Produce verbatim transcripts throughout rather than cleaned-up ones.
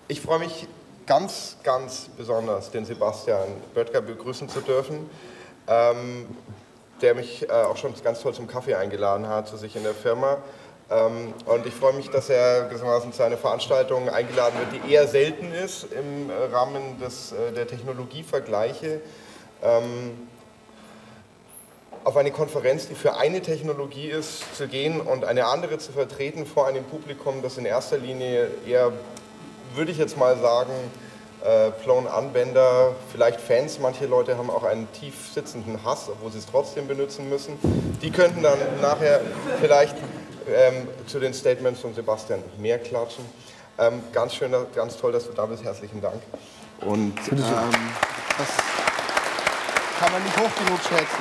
Ich freue mich ganz, ganz besonders, den Sebastian Böttger begrüßen zu dürfen, ähm, der mich äh, auch schon ganz toll zum Kaffee eingeladen hat zu sich in der Firma. Ähm, und ich freue mich, dass er gewissermaßen zu einer Veranstaltung eingeladen wird, die eher selten ist im äh, Rahmen des, äh, der Technologievergleiche. Ähm, auf eine Konferenz, die für eine Technologie ist, zu gehen und eine andere zu vertreten vor einem Publikum, das in erster Linie eher, würde ich jetzt mal sagen, äh, Plone-Anwender, vielleicht Fans, manche Leute haben auch einen tief sitzenden Hass, obwohl sie es trotzdem benutzen müssen. Die könnten dann nachher vielleicht ähm, zu den Statements von Sebastian mehr klatschen. Ähm, ganz schön, ganz toll, dass du da bist. Herzlichen Dank. Und ähm, das kann man nicht hoch genug schätzen.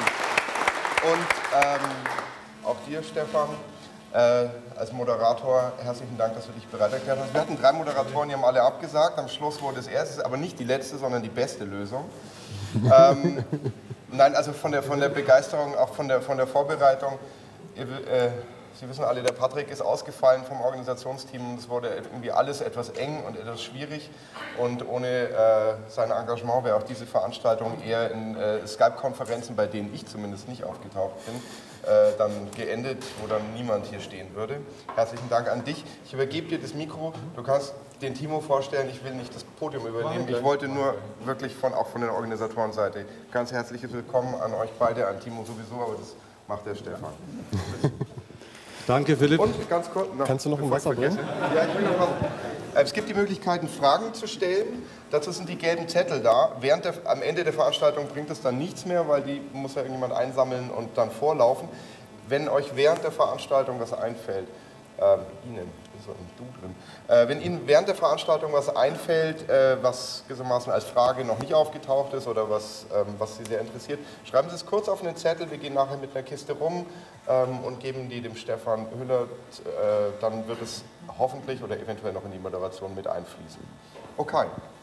Und ähm, auch dir, Stefan, äh, als Moderator, herzlichen Dank, dass du dich bereit erklärt hast. Wir hatten drei Moderatoren, die haben alle abgesagt. Am Schluss wurde es erst, aber nicht die letzte, sondern die beste Lösung. ähm, nein, also von der, von der Begeisterung, auch von der, von der Vorbereitung. Ihr, äh, Sie wissen alle, der Patrick ist ausgefallen vom Organisationsteam und es wurde irgendwie alles etwas eng und etwas schwierig und ohne äh, sein Engagement wäre auch diese Veranstaltung eher in äh, Skype-Konferenzen, bei denen ich zumindest nicht aufgetaucht bin, äh, dann geendet, wo dann niemand hier stehen würde. Herzlichen Dank an dich. Ich übergebe dir das Mikro. Du kannst den Timo vorstellen. Ich will nicht das Podium übernehmen. Ich wollte nur wirklich von, auch von der Organisatorenseite ganz herzliches Willkommen an euch beide, an Timo sowieso, aber das macht der Stefan. Danke, Philipp. Und ganz kurz, noch, kannst du noch ein Wasser bringen? Ja, ich will noch Wasser. Es gibt die Möglichkeiten, Fragen zu stellen. Dazu sind die gelben Zettel da. Während der, am Ende der Veranstaltung bringt es dann nichts mehr, weil die muss ja irgendjemand einsammeln und dann vorlaufen. Wenn euch während der Veranstaltung was einfällt, äh, Ihnen, ist so ein Du drin, äh, wenn Ihnen während der Veranstaltung was einfällt, äh, was gewissermaßen als Frage noch nicht aufgetaucht ist oder was, ähm, was Sie sehr interessiert, schreiben Sie es kurz auf einen Zettel. Wir gehen nachher mit einer Kiste rum ähm, und geben die dem Stefan Hüller. Äh, dann wird es hoffentlich oder eventuell noch in die Moderation mit einfließen. Okay.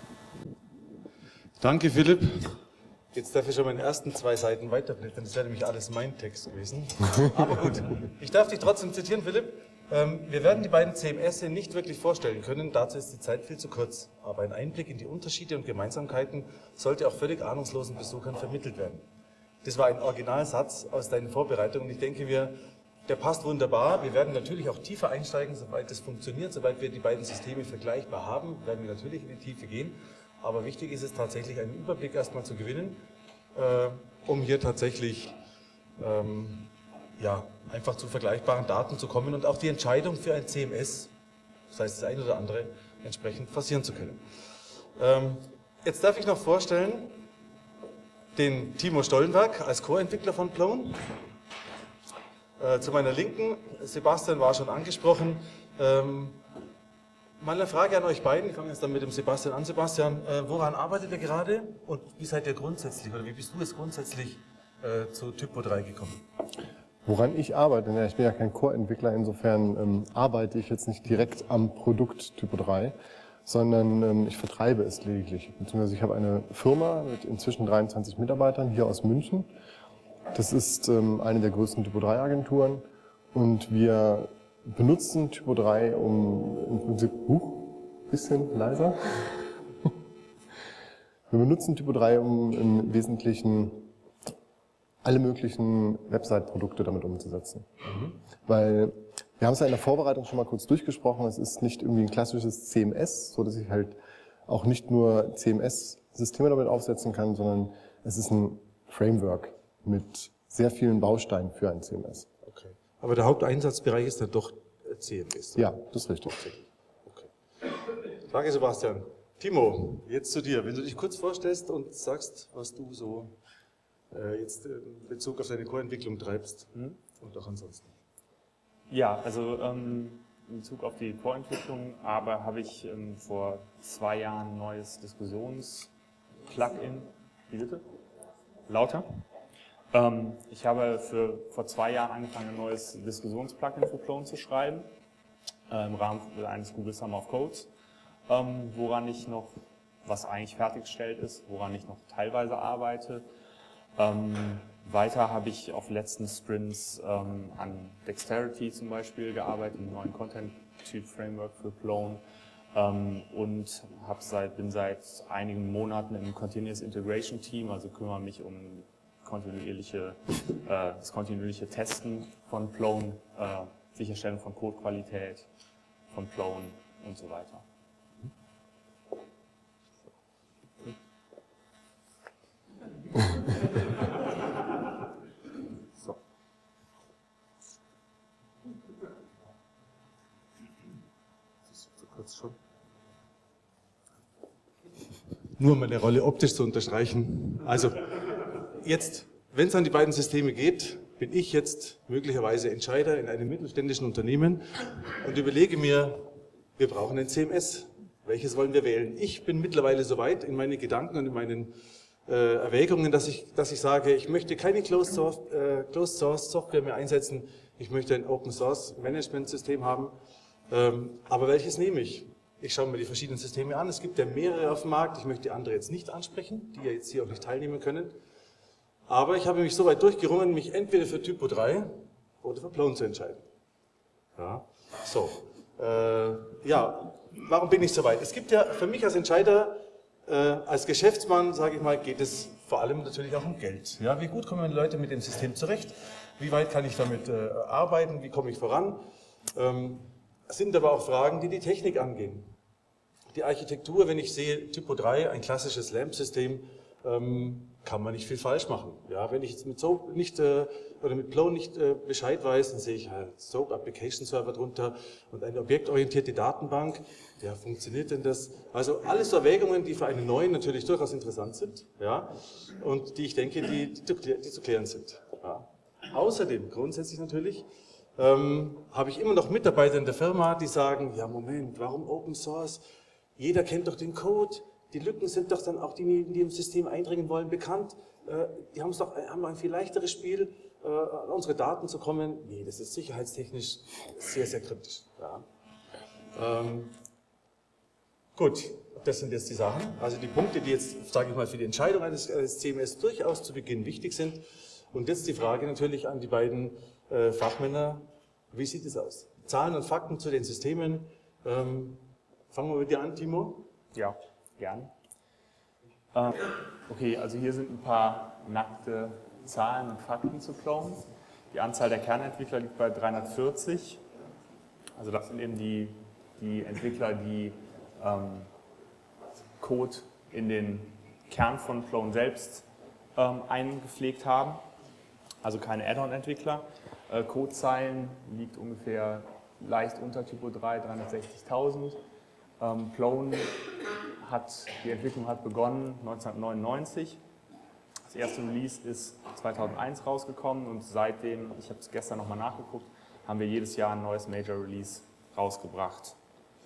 Danke, Philipp. Jetzt darf ich schon meine ersten zwei Seiten weiterblättern. Das wäre nämlich alles mein Text gewesen. Aber gut, ich darf dich trotzdem zitieren, Philipp. Ähm, wir werden die beiden C M S nicht wirklich vorstellen können, dazu ist die Zeit viel zu kurz. Aber ein Einblick in die Unterschiede und Gemeinsamkeiten sollte auch völlig ahnungslosen Besuchern vermittelt werden. Das war ein Originalsatz aus deinen Vorbereitungen. Ich denke mir, der passt wunderbar. Wir werden natürlich auch tiefer einsteigen, soweit das funktioniert. Sobald wir die beiden Systeme vergleichbar haben, werden wir natürlich in die Tiefe gehen. Aber wichtig ist es tatsächlich, einen Überblick erstmal zu gewinnen, äh, um hier tatsächlich ähm, ja, einfach zu vergleichbaren Daten zu kommen und auch die Entscheidung für ein C M S, das heißt das eine oder andere, entsprechend forcieren zu können. Ähm, jetzt darf ich noch vorstellen, den Timo Stollenberg als Co-Entwickler von Plone. Äh, zu meiner Linken, Sebastian war schon angesprochen. Ähm, mal eine Frage an euch beiden, ich fange jetzt dann mit dem Sebastian an. Sebastian, äh, woran arbeitet ihr gerade und wie seid ihr grundsätzlich, oder wie bist du jetzt grundsätzlich äh, zu Typo drei gekommen? Woran ich arbeite? Ja, ich bin ja kein Core-Entwickler, insofern ähm, arbeite ich jetzt nicht direkt am Produkt Typo drei, sondern ähm, ich vertreibe es lediglich. Beziehungsweise ich habe eine Firma mit inzwischen dreiundzwanzig Mitarbeitern hier aus München. Das ist ähm, eine der größten Typo drei Agenturen und wir benutzen Typo drei, um im Prinzip, uh, bisschen leiser. Wir benutzen Typo drei, um im Wesentlichen alle möglichen Website-Produkte damit umzusetzen. Mhm. Weil wir haben es ja in der Vorbereitung schon mal kurz durchgesprochen, es ist nicht irgendwie ein klassisches C M S, so dass ich halt auch nicht nur C M S-Systeme damit aufsetzen kann, sondern es ist ein Framework mit sehr vielen Bausteinen für ein C M S. Okay. Aber der Haupteinsatzbereich ist dann doch C M S. Ja, das ist richtig. Okay. Danke, Sebastian. Timo, jetzt zu dir. Wenn du dich kurz vorstellst und sagst, was du so äh, jetzt in Bezug auf deine Core-Entwicklung treibst hm? und auch ansonsten. Ja, also ähm, in Bezug auf die Core-Entwicklung, aber habe ich ähm, vor zwei Jahren ein neues Diskussions-Plugin. Wie bitte? Lauter? Ähm, ich habe für, vor zwei Jahren angefangen, ein neues Diskussions-Plugin für Plone zu schreiben, äh, im Rahmen eines Google Summer of Codes, ähm, woran ich noch, was eigentlich fertiggestellt ist, woran ich noch teilweise arbeite. Ähm, weiter habe ich auf letzten Sprints ähm, an Dexterity zum Beispiel gearbeitet, einem neuen Content-Typ-Framework für Plone. ähm, und hab seit, bin seit einigen Monaten im Continuous Integration Team, also kümmere mich um kontinuierliche, äh, das kontinuierliche Testen von Plone, äh, Sicherstellung von Codequalität von Plone und so weiter. So. Das ist zu kurz schon. Nur um meine Rolle optisch zu unterstreichen. Also, jetzt, wenn es an die beiden Systeme geht, bin ich jetzt möglicherweise Entscheider in einem mittelständischen Unternehmen und überlege mir, wir brauchen ein C M S. Welches wollen wir wählen? Ich bin mittlerweile so weit in meinen Gedanken und in meinen äh, Erwägungen, dass ich, dass ich sage, ich möchte keine Closed Source, äh, Closed Source Software mehr einsetzen. Ich möchte ein Open Source Management System haben. Ähm, aber welches nehme ich? Ich schaue mir die verschiedenen Systeme an. Es gibt ja mehrere auf dem Markt. Ich möchte die andere jetzt nicht ansprechen, die ja jetzt hier auch nicht teilnehmen können. Aber ich habe mich so weit durchgerungen, mich entweder für Typo drei oder für Plone zu entscheiden. Ja, so. Äh, ja, warum bin ich so weit? Es gibt ja für mich als Entscheider, äh, als Geschäftsmann, sage ich mal, geht es vor allem natürlich auch um Geld. Ja, wie gut kommen die Leute mit dem System zurecht? Wie weit kann ich damit äh, arbeiten? Wie komme ich voran? Ähm, es sind aber auch Fragen, die die Technik angehen. Die Architektur, wenn ich sehe, Typo drei, ein klassisches LAMP-System, ähm, kann man nicht viel falsch machen. Ja, wenn ich jetzt mit Soap nicht äh, oder mit Plone nicht äh, Bescheid weiß, dann sehe ich halt Soap Application Server drunter und eine objektorientierte Datenbank. Ja, funktioniert denn das? Also alles so Erwägungen, die für einen neuen natürlich durchaus interessant sind, ja, und die ich denke, die, die, die zu klären sind. Ja. Außerdem grundsätzlich natürlich ähm, habe ich immer noch Mitarbeiter in der Firma, die sagen, ja Moment, warum Open Source? Jeder kennt doch den Code. Die Lücken sind doch dann auch diejenigen, die im System eindringen wollen, bekannt. Die haben es doch haben ein viel leichteres Spiel, an unsere Daten zu kommen. Nee, das ist sicherheitstechnisch sehr, sehr kritisch. Ja. Ähm, gut, das sind jetzt die Sachen. Also die Punkte, die jetzt, sage ich mal, für die Entscheidung eines, eines C M S durchaus zu Beginn wichtig sind. Und jetzt die Frage natürlich an die beiden äh, Fachmänner. Wie sieht es aus? Zahlen und Fakten zu den Systemen. Ähm, fangen wir mit dir an, Timo. Ja. Gern. Äh, okay, also hier sind ein paar nackte Zahlen und Fakten zu Plone. Die Anzahl der Kernentwickler liegt bei dreihundertvierzig. Also das sind eben die, die Entwickler, die ähm, Code in den Kern von Plone selbst ähm, eingepflegt haben. Also keine Add-on-Entwickler. Äh, Codezeilen liegt ungefähr leicht unter Typo drei, dreihundertsechzigtausend. Ähm, Plone hat, die Entwicklung hat begonnen neunzehnhundertneunundneunzig. Das erste Release ist zweitausendeins rausgekommen und seitdem, ich habe es gestern nochmal nachgeguckt, haben wir jedes Jahr ein neues Major Release rausgebracht.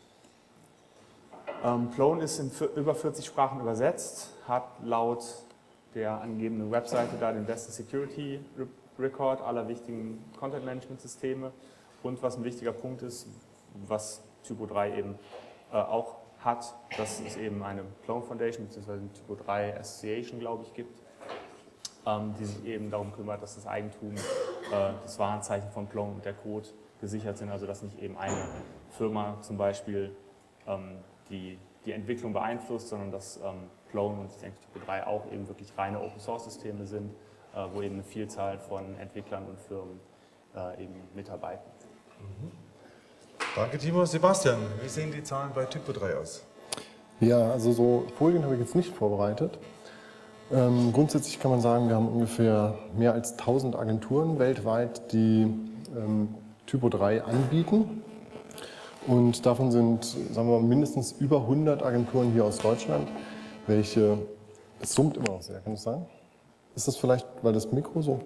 Ähm, Plone ist in über vierzig Sprachen übersetzt, hat laut der angegebenen Webseite da den besten Security Record aller wichtigen Content Management Systeme und was ein wichtiger Punkt ist, was Typo drei eben äh, auch hat, dass es eben eine Plone Foundation bzw. eine Typo drei Association, glaube ich, gibt, ähm, die sich eben darum kümmert, dass das Eigentum, äh, das Warenzeichen von Plone und der Code gesichert sind, also dass nicht eben eine Firma zum Beispiel ähm, die, die Entwicklung beeinflusst, sondern dass ähm, Plone und ich denke Typo drei auch eben wirklich reine Open Source Systeme sind, äh, wo eben eine Vielzahl von Entwicklern und Firmen äh, eben mitarbeiten. Mhm. Danke, Timo. Sebastian, wie sehen die Zahlen bei Typo drei aus? Ja, also so Folien habe ich jetzt nicht vorbereitet. Ähm, grundsätzlich kann man sagen, wir haben ungefähr mehr als tausend Agenturen weltweit, die ähm, Typo drei anbieten. Und davon sind, sagen wir mal, mindestens über hundert Agenturen hier aus Deutschland, welche, es summt immer noch sehr, kann das sein? Ist das vielleicht, weil das Mikro so?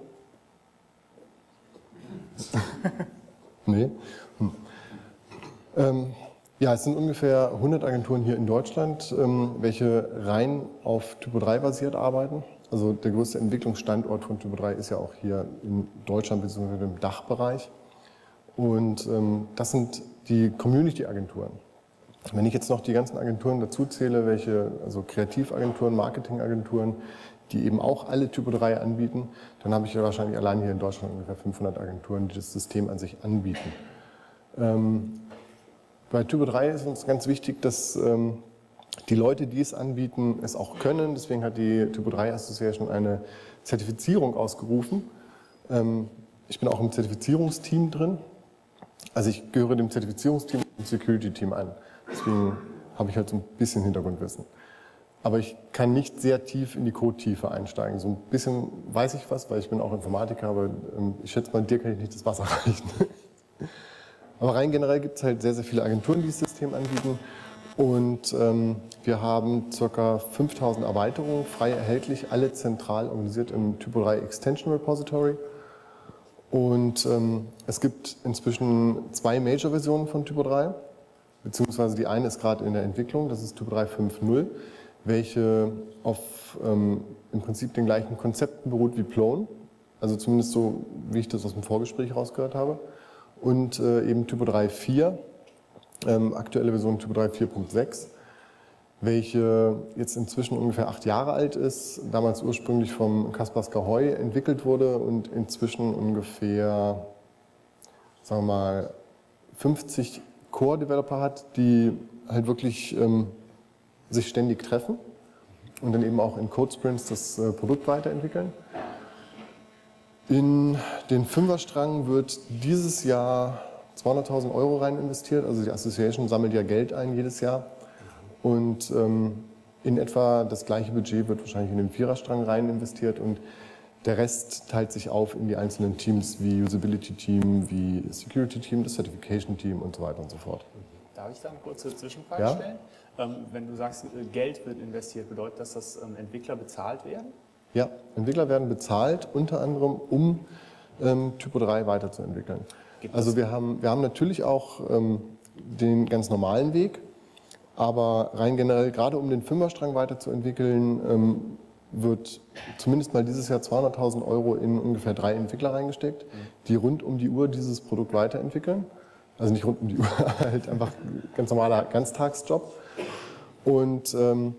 Nee? Hm. Ähm, ja, es sind ungefähr hundert Agenturen hier in Deutschland, ähm, welche rein auf Typo drei basiert arbeiten. Also der größte Entwicklungsstandort von Typo drei ist ja auch hier in Deutschland bzw. im Dachbereich. Und ähm, das sind die Community-Agenturen. Wenn ich jetzt noch die ganzen Agenturen dazu zähle, welche, also Kreativagenturen, Marketingagenturen, die eben auch alle Typo drei anbieten, dann habe ich ja wahrscheinlich allein hier in Deutschland ungefähr fünfhundert Agenturen, die das System an sich anbieten. Ähm, Bei Typo drei ist uns ganz wichtig, dass ähm, die Leute, die es anbieten, es auch können. Deswegen hat die Typo drei Association eine Zertifizierung ausgerufen. Ähm, ich bin auch im Zertifizierungsteam drin. Also ich gehöre dem Zertifizierungsteam und dem Security-Team an. Deswegen habe ich halt so ein bisschen Hintergrundwissen. Aber ich kann nicht sehr tief in die Code-Tiefe einsteigen. So ein bisschen weiß ich was, weil ich bin auch Informatiker, aber ähm, ich schätze mal, dir kann ich nicht das Wasser reichen. Aber rein generell gibt es halt sehr, sehr viele Agenturen, die das System anbieten. Und ähm, wir haben ca. fünftausend Erweiterungen frei erhältlich, alle zentral organisiert im Typo drei Extension Repository. Und ähm, es gibt inzwischen zwei Major-Versionen von Typo drei, beziehungsweise die eine ist gerade in der Entwicklung, das ist Typo drei Punkt fünf Punkt null, welche auf ähm, im Prinzip den gleichen Konzepten beruht wie Plone, also zumindest so, wie ich das aus dem Vorgespräch rausgehört habe. Und äh, eben Typo drei Punkt vier, ähm, aktuelle Version Typo drei Punkt vier Punkt sechs, welche jetzt inzwischen ungefähr acht Jahre alt ist, damals ursprünglich vom Kaspar Skahoy entwickelt wurde und inzwischen ungefähr, sagen wir mal, fünfzig Core-Developer hat, die halt wirklich ähm, sich ständig treffen und dann eben auch in Code-Sprints das äh, Produkt weiterentwickeln. In den Fünferstrang wird dieses Jahr zweihunderttausend Euro rein investiert. Also die Association sammelt ja Geld ein jedes Jahr. Und ähm, in etwa das gleiche Budget wird wahrscheinlich in den Viererstrang rein investiert. Und der Rest teilt sich auf in die einzelnen Teams wie Usability-Team, wie Security-Team, das Certification-Team und so weiter und so fort. Darf ich da eine kurze Zwischenfrage Ja? stellen? Ähm, wenn du sagst, Geld wird investiert, bedeutet das, dass ähm, Entwickler bezahlt werden? Ja, Entwickler werden bezahlt, unter anderem, um ähm, Typo drei weiterzuentwickeln. Also wir haben, wir haben natürlich auch ähm, den ganz normalen Weg, aber rein generell, gerade um den Fünferstrang weiterzuentwickeln, ähm, wird zumindest mal dieses Jahr zweihunderttausend Euro in ungefähr drei Entwickler reingesteckt, die rund um die Uhr dieses Produkt weiterentwickeln. Also nicht rund um die Uhr, halt einfach ganz normaler Ganztagsjob. Und ähm,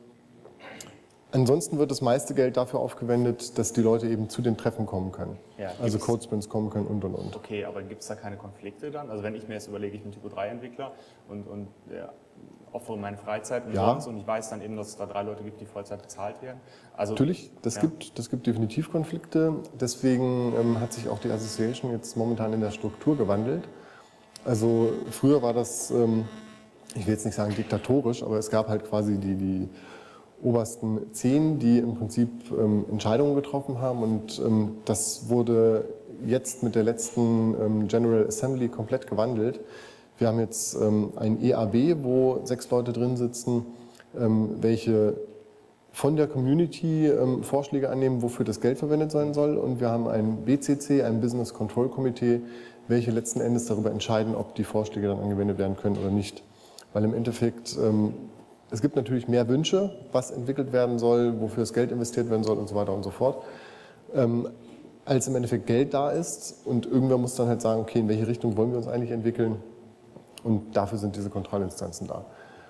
ansonsten wird das meiste Geld dafür aufgewendet, dass die Leute eben zu den Treffen kommen können. Ja, also gibt's- Codesprints kommen können und und und. Okay, aber gibt es da keine Konflikte dann? Also wenn ich mir jetzt überlege, ich bin Typo drei Entwickler und, und ja, opfere meine Freizeit und Ja. sonst und ich weiß dann eben, dass es da drei Leute gibt, die Vollzeit bezahlt werden. Also, Natürlich, das, ja. gibt, das gibt definitiv Konflikte. Deswegen ähm, hat sich auch die Association jetzt momentan in der Struktur gewandelt. Also früher war das, ähm, ich will jetzt nicht sagen diktatorisch, aber es gab halt quasi die, die obersten zehn, die im Prinzip ähm, Entscheidungen getroffen haben. Und ähm, das wurde jetzt mit der letzten ähm, General Assembly komplett gewandelt. Wir haben jetzt ähm, ein E A B, wo sechs Leute drin sitzen, ähm, welche von der Community ähm, Vorschläge annehmen, wofür das Geld verwendet sein soll. Und wir haben ein B C C, ein Business Control Committee, welche letzten Endes darüber entscheiden, ob die Vorschläge dann angewendet werden können oder nicht. Weil im Endeffekt, ähm, es gibt natürlich mehr Wünsche, was entwickelt werden soll, wofür das Geld investiert werden soll und so weiter und so fort, ähm, als im Endeffekt Geld da ist. Und irgendwer muss dann halt sagen, okay, in welche Richtung wollen wir uns eigentlich entwickeln? Und dafür sind diese Kontrollinstanzen da.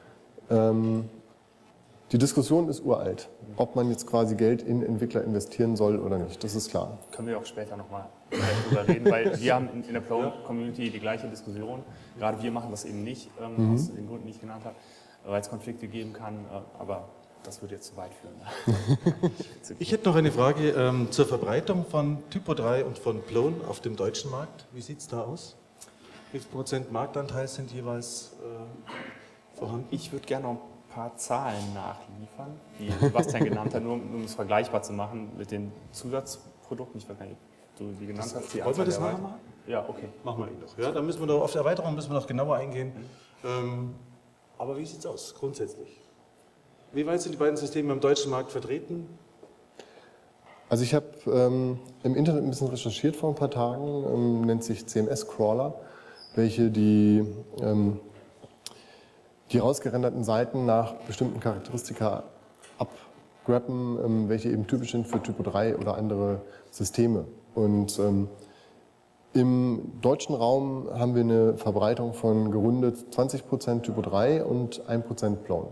Ähm, Die Diskussion ist uralt, ob man jetzt quasi Geld in Entwickler investieren soll oder nicht, das ist klar. können wir auch später nochmal darüber reden, weil wir haben in, in der Plone-Community die gleiche Diskussion. Gerade wir machen das eben nicht, ähm, Mhm. aus den Gründen, die ich genannt habe, weil es Konflikte geben kann, äh, aber das würde jetzt zu weit führen. Ich hätte noch eine Frage ähm, zur Verbreitung von Typo drei und von Plone auf dem deutschen Markt. Wie sieht es da aus? Wie viel Prozent Marktanteil sind jeweils äh, vorhanden? Ich würde gerne noch ein paar Zahlen nachliefern, die Sebastian genannt hat, nur um, um es vergleichbar zu machen mit den Zusatzprodukten. Ich weiß gar nicht, ob du die genannt hast. Die Wollen wir Anzahl das der nachher Erweiterungen. machen? Ja, okay. Machen wir ihn doch. Ja, da müssen wir doch auf die Erweiterung müssen wir noch genauer eingehen. Ähm, aber wie sieht es aus grundsätzlich? Wie weit sind die beiden Systeme im deutschen Markt vertreten? Also ich habe ähm, im Internet ein bisschen recherchiert vor ein paar Tagen, ähm, nennt sich C M S-Crawler, welche die, ähm, die rausgerenderten Seiten nach bestimmten Charakteristika abgrappen, ähm, welche eben typisch sind für Typo drei oder andere Systeme. Und ähm, im deutschen Raum haben wir eine Verbreitung von gerundet zwanzig Prozent Typo drei und ein Prozent Plone.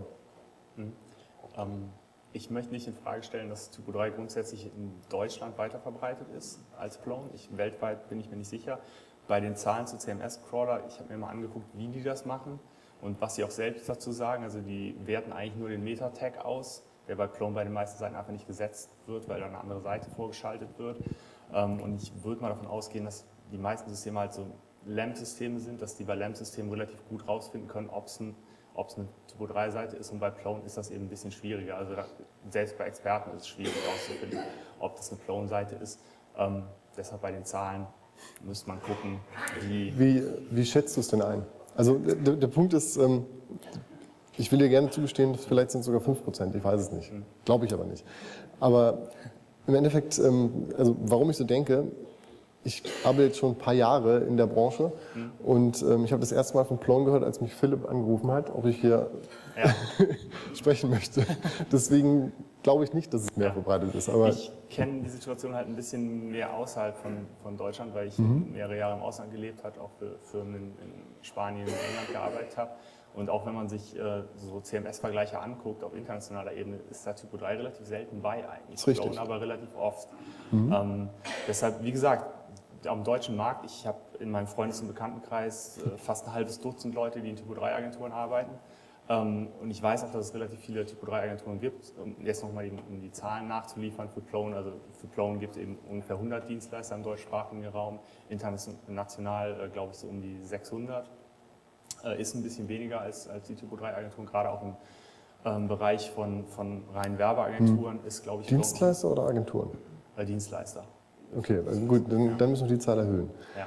Ähm, ich möchte nicht in Frage stellen, dass Typo drei grundsätzlich in Deutschland weiter verbreitet ist als Plone. Ich, weltweit bin ich mir nicht sicher. Bei den Zahlen zu C M S-Crawler, ich habe mir mal angeguckt, wie die das machen. Und was sie auch selbst dazu sagen, also die werten eigentlich nur den Meta-Tag aus, der bei Plone bei den meisten Seiten einfach nicht gesetzt wird, weil da eine andere Seite vorgeschaltet wird. Und ich würde mal davon ausgehen, dass die meisten Systeme halt so LAMP-Systeme sind, dass die bei LAMP-Systemen relativ gut rausfinden können, ob es ein, eine Typo drei Seite ist, und bei Plone ist das eben ein bisschen schwieriger. Also da, selbst bei Experten ist es schwierig rauszufinden, ob das eine Plone-Seite ist. Ähm, deshalb bei den Zahlen müsste man gucken, wie... Wie, wie schätzt du es denn ein? Also der, der Punkt ist, ähm, ich will dir gerne zugestehen, vielleicht sind es sogar fünf Prozent, ich weiß es nicht, glaube ich aber nicht. Aber im Endeffekt, ähm, also warum ich so denke, ich arbeite jetzt schon ein paar Jahre in der Branche mhm. und ähm, ich habe das erste Mal von Plone gehört, als mich Philipp angerufen hat, ob ich hier ja. sprechen möchte. Deswegen glaube ich nicht, dass es mehr ja. verbreitet ist. Aber ich kenne die Situation halt ein bisschen mehr außerhalb von, von Deutschland, weil ich mhm. mehrere Jahre im Ausland gelebt habe, auch für Firmen in, in Spanien und England gearbeitet habe. Und auch wenn man sich äh, so C M S-Vergleiche anguckt auf internationaler Ebene, ist da Typo drei relativ selten bei eigentlich. Das ist richtig. Plone aber relativ oft. Mhm. Ähm, deshalb, wie gesagt, am deutschen Markt, ich habe in meinem Freundes- und Bekanntenkreis äh, fast ein halbes Dutzend Leute, die in Typo drei Agenturen arbeiten. Ähm, und ich weiß auch, dass es relativ viele Typo drei Agenturen gibt. Um jetzt nochmal die, um die Zahlen nachzuliefern für Plone, also für Plone gibt es eben ungefähr hundert Dienstleister im deutschsprachigen Raum, international äh, glaube ich so um die sechshundert. Äh, ist ein bisschen weniger als, als die Typo drei Agenturen, gerade auch im ähm, Bereich von, von reinen Werbeagenturen hm. ist, glaube ich... Dienstleister Plone, oder Agenturen? Äh, Dienstleister. Okay, also gut, dann, dann müssen wir die Zahl erhöhen. Ja.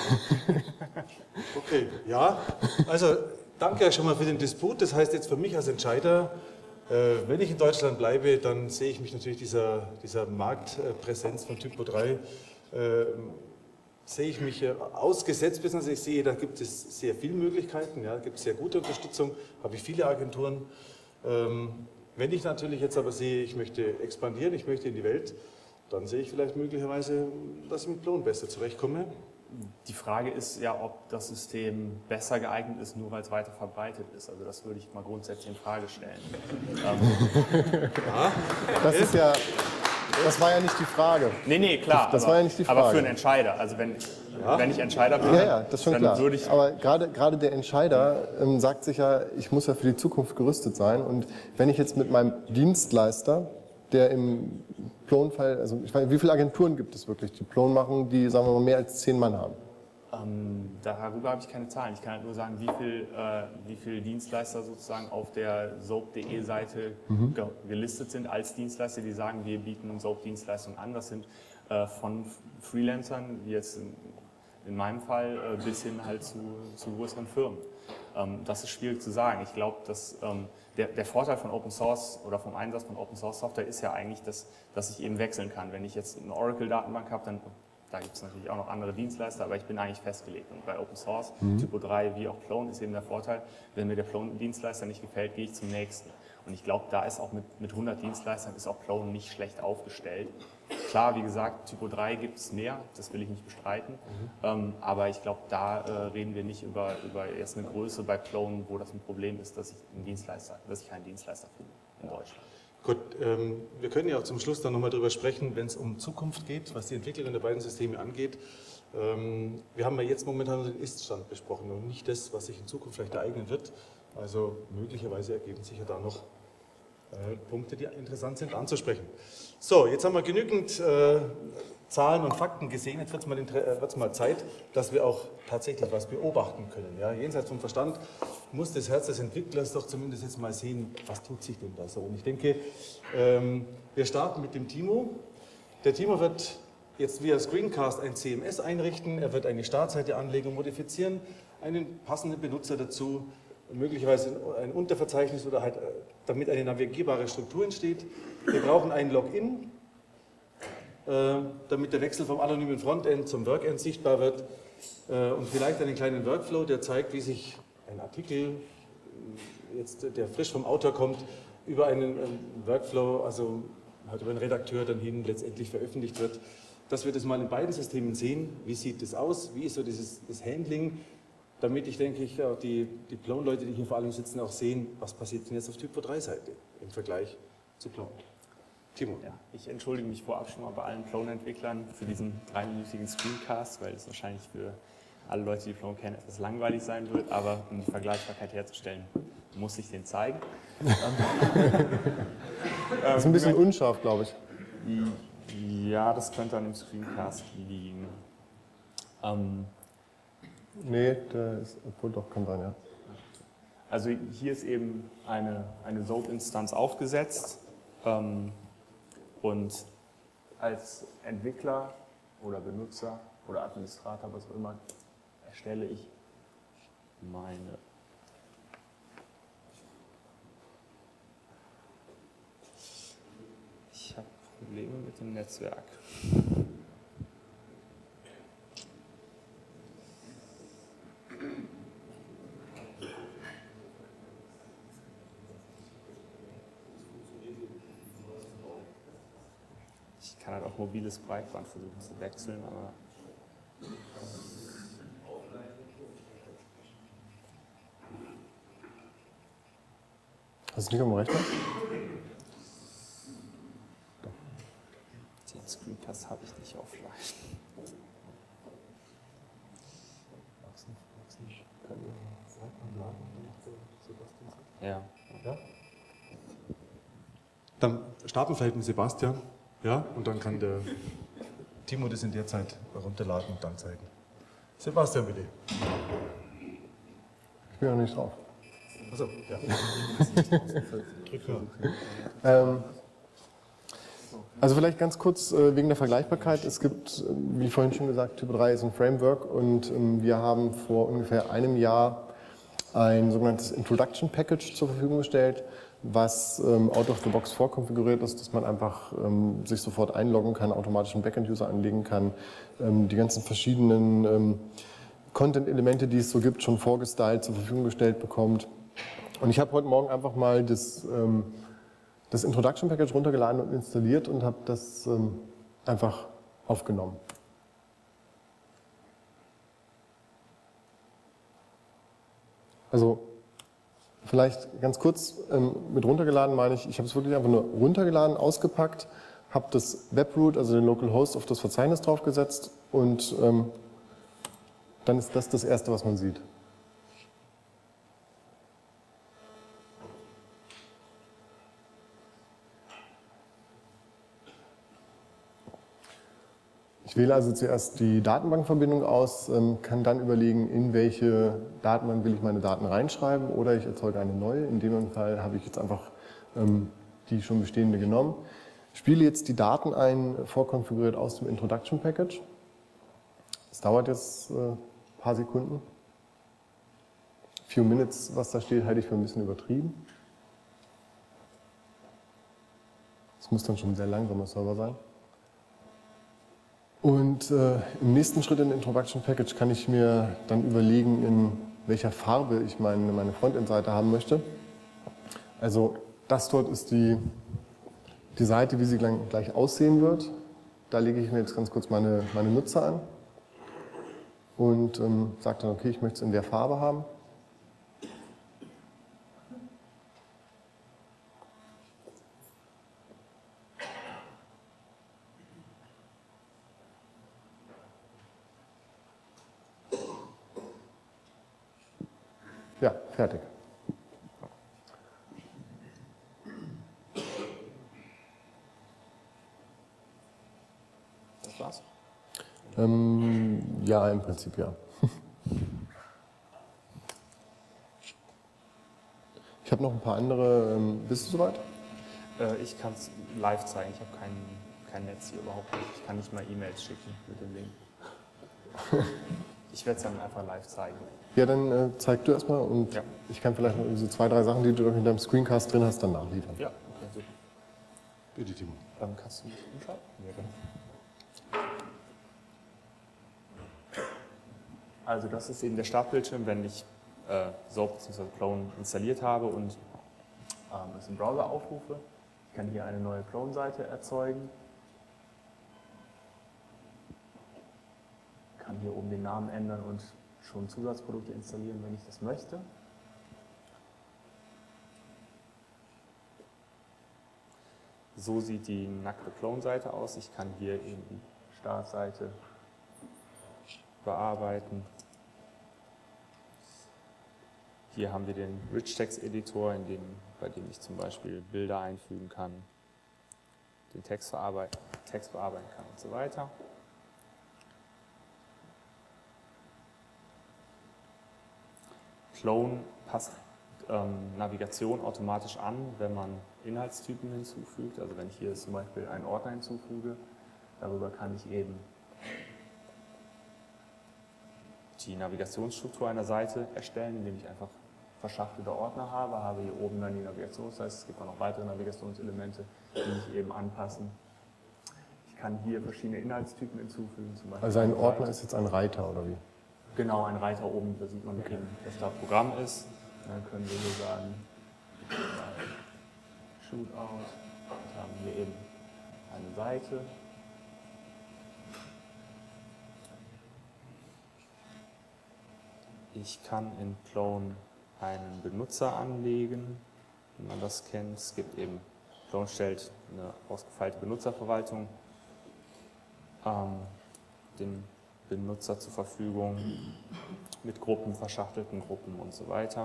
Okay, ja, also danke schon mal für den Disput. Das heißt jetzt für mich als Entscheider, äh, wenn ich in Deutschland bleibe, dann sehe ich mich natürlich dieser, dieser Marktpräsenz von Typo drei, äh, sehe ich mich äh, ausgesetzt, beziehungsweise ich sehe, da gibt es sehr viele Möglichkeiten, ja, gibt es sehr gute Unterstützung, habe ich viele Agenturen. Ähm, wenn ich natürlich jetzt aber sehe, ich möchte expandieren, ich möchte in die Welt, dann sehe ich vielleicht möglicherweise, dass ich mit Plone besser zurechtkomme. Die Frage ist ja, ob das System besser geeignet ist, nur weil es weiter verbreitet ist. Also das würde ich mal grundsätzlich in Frage stellen. ähm. ja, das ist ja, das war ja nicht die Frage. Nee, nee, klar. Das aber, war ja nicht die Frage. Aber für einen Entscheider, also wenn, ja. wenn ich Entscheider bin, ja, ja, das ist schon dann klar. würde ich... Aber gerade, gerade der Entscheider ähm, sagt sich ja, ich muss ja für die Zukunft gerüstet sein. Und wenn ich jetzt mit meinem Dienstleister, der im Plone-Fall, also ich weiß, wie viele Agenturen gibt es wirklich, die Plone machen, die, sagen wir mal, mehr als zehn Mann haben? Ähm, darüber habe ich keine Zahlen. Ich kann halt nur sagen, wie viel, äh, wie viele Dienstleister sozusagen auf der soap punkt de Seite mhm. ge gelistet sind als Dienstleister, die sagen, wir bieten Soap-Dienstleistungen an. Das sind äh, von Freelancern, wie jetzt in, in meinem Fall, äh, bis hin halt zu, zu größeren Firmen. Ähm, das ist schwierig zu sagen. Ich glaube, dass ähm, der, der Vorteil von Open Source oder vom Einsatz von Open Source Software ist ja eigentlich, dass, dass ich eben wechseln kann. Wenn ich jetzt eine Oracle-Datenbank habe, dann da gibt es natürlich auch noch andere Dienstleister, aber ich bin eigentlich festgelegt. Und bei Open Source, mhm. Typo drei wie auch Plone ist eben der Vorteil, wenn mir der Plone-Dienstleister nicht gefällt, gehe ich zum nächsten. Und ich glaube, da ist auch mit, mit hundert Dienstleistern ist auch Plone nicht schlecht aufgestellt. Klar, wie gesagt, Typo drei gibt es mehr, das will ich nicht bestreiten. Mhm. Ähm, aber ich glaube, da äh, reden wir nicht über, über erst eine Größe bei Plone, wo das ein Problem ist, dass ich einen Dienstleister, dass ich keinen Dienstleister finde in Deutschland. Gut, ähm, wir können ja auch zum Schluss dann nochmal darüber sprechen, wenn es um Zukunft geht, was die Entwicklung der beiden Systeme angeht. Ähm, wir haben ja jetzt momentan den Ist-Stand besprochen und nicht das, was sich in Zukunft vielleicht ereignen wird. Also möglicherweise ergeben sich ja da noch äh, Punkte, die interessant sind anzusprechen. So, jetzt haben wir genügend äh, Zahlen und Fakten gesehen. Jetzt wird es mal, äh, mal Zeit, dass wir auch tatsächlich was beobachten können. Ja? Jenseits vom Verstand muss das Herz des Entwicklers doch zumindest jetzt mal sehen, was tut sich denn da so. Und ich denke, ähm, wir starten mit dem Timo. Der Timo wird jetzt via Screencast ein C M S einrichten. Er wird eine Startseite anlegen und modifizieren, einen passenden Benutzer dazu, möglicherweise ein Unterverzeichnis oder halt, damit eine navigierbare Struktur entsteht. Wir brauchen ein Login, äh, damit der Wechsel vom anonymen Frontend zum Workend sichtbar wird äh, und vielleicht einen kleinen Workflow, der zeigt, wie sich ein Artikel, jetzt, der frisch vom Autor kommt, über einen, einen Workflow, also halt über einen Redakteur dann hin letztendlich veröffentlicht wird. Dass wir das mal in beiden Systemen sehen, wie sieht das aus, wie ist so dieses das Handling, damit ich denke ich auch die, die Plone-Leute, die hier vor allem sitzen, auch sehen, was passiert denn jetzt auf Typo drei Seite im Vergleich zu Plone. Timo. Ja, ich entschuldige mich vorab schon mal bei allen Plone-Entwicklern für diesen dreiminütigen Screencast, weil es wahrscheinlich für alle Leute, die Plone kennen, etwas langweilig sein wird, aber um die Vergleichbarkeit herzustellen, muss ich den zeigen. Das ist ein bisschen unscharf, glaube ich. Ja, das könnte an dem Screencast liegen. Ähm, nee, der ist, obwohl doch, kann sein, ja. Also hier ist eben eine, eine Soap-Instanz aufgesetzt ähm, und als Entwickler oder Benutzer oder Administrator, was auch immer, erstelle ich meine Ich habe Probleme mit dem Netzwerk. Ich kann halt auch mobiles Breitband versuchen zu wechseln, aber Hast du nicht am Rechner? den Screencast habe ich nicht offline. Ja. Ja? Dann starten wir vielleicht mit Sebastian, ja, und dann kann der Timo das in der Zeit runterladen und dann zeigen. Sebastian, bitte. Ich bin noch nicht drauf. Achso, ja. ähm, also vielleicht ganz kurz äh, wegen der Vergleichbarkeit. Es gibt, äh, wie vorhin schon gesagt, Typo drei ist ein Framework und ähm, wir haben vor ungefähr einem Jahr ein sogenanntes Introduction Package zur Verfügung gestellt, was ähm, out of the box vorkonfiguriert ist, dass man einfach ähm, sich sofort einloggen kann, automatisch einen Backend-User anlegen kann, ähm, die ganzen verschiedenen ähm, Content-Elemente, die es so gibt, schon vorgestylt zur Verfügung gestellt bekommt. Und ich habe heute Morgen einfach mal das, ähm, das Introduction Package runtergeladen und installiert und habe das ähm, einfach aufgenommen. Also vielleicht ganz kurz, ähm, mit runtergeladen meine ich, ich habe es wirklich einfach nur runtergeladen, ausgepackt, habe das Webroot, also den Local Host, auf das Verzeichnis draufgesetzt und ähm, dann ist das das Erste, was man sieht. Ich wähle also zuerst die Datenbankverbindung aus, kann dann überlegen, in welche Datenbank will ich meine Daten reinschreiben oder ich erzeuge eine neue. In dem Fall habe ich jetzt einfach die schon bestehende genommen. Spiele jetzt die Daten ein, vorkonfiguriert aus dem Introduction Package. Das dauert jetzt ein paar Sekunden. Few minutes, was da steht, halte ich für ein bisschen übertrieben. Das muss dann schon ein sehr langsamer Server sein. Und äh, im nächsten Schritt in der Introduction Package kann ich mir dann überlegen, in welcher Farbe ich meine, meine Frontend-Seite haben möchte. Also das dort ist die, die Seite, wie sie gleich, gleich aussehen wird. Da lege ich mir jetzt ganz kurz meine, meine Nutzer an und ähm, sage dann, okay, ich möchte es in der Farbe haben. Ja, fertig. Das war's? Ähm, ja, im Prinzip ja. Ich habe noch ein paar andere. Ähm, bist du soweit? Äh, ich kann es live zeigen. Ich habe kein, kein Netz hier überhaupt nicht. Ich kann nicht mal E-Mails schicken mit dem Link. Ich werde es dann einfach live zeigen. Ja, dann äh, zeig du erstmal und Ja. ich kann vielleicht noch so zwei, drei Sachen, die du in deinem Screencast drin hast, dann nachliefern. Ja, okay, super. Bitte, Timo. Ähm, kannst du mich umschalten? Ja, genau. Also das ist eben der Startbildschirm, wenn ich äh, Soap bzw. Clone installiert habe und ähm, es im Browser aufrufe. Ich kann hier eine neue Clone-Seite erzeugen. Kann hier oben den Namen ändern und schon Zusatzprodukte installieren, wenn ich das möchte. So sieht die nackte Clone-Seite aus. Ich kann hier eben die Startseite bearbeiten. Hier haben wir den Rich Text Editor, in dem, bei dem ich zum Beispiel Bilder einfügen kann, den Text, verarbeiten, Text bearbeiten kann und so weiter. Clone passt ähm, Navigation automatisch an, wenn man Inhaltstypen hinzufügt. Also wenn ich hier zum Beispiel einen Ordner hinzufüge, darüber kann ich eben die Navigationsstruktur einer Seite erstellen, indem ich einfach verschachtelte Ordner habe, habe hier oben dann die Navigation, das heißt, es gibt auch noch weitere Navigationselemente, die sich eben anpassen. Ich kann hier verschiedene Inhaltstypen hinzufügen. Zum Beispiel also ein Ordner ist jetzt ein Reiter, oder wie? Genau, ein Reiter oben, da sieht man okay. eben, dass da Programm ist. Dann können wir hier sagen, Shootout, und haben hier eben eine Seite. Ich kann in Clone einen Benutzer anlegen, wie man das kennt. Es gibt eben, Clone stellt eine ausgefeilte Benutzerverwaltung ähm, dem Benutzer zur Verfügung mit Gruppen, verschachtelten Gruppen und so weiter.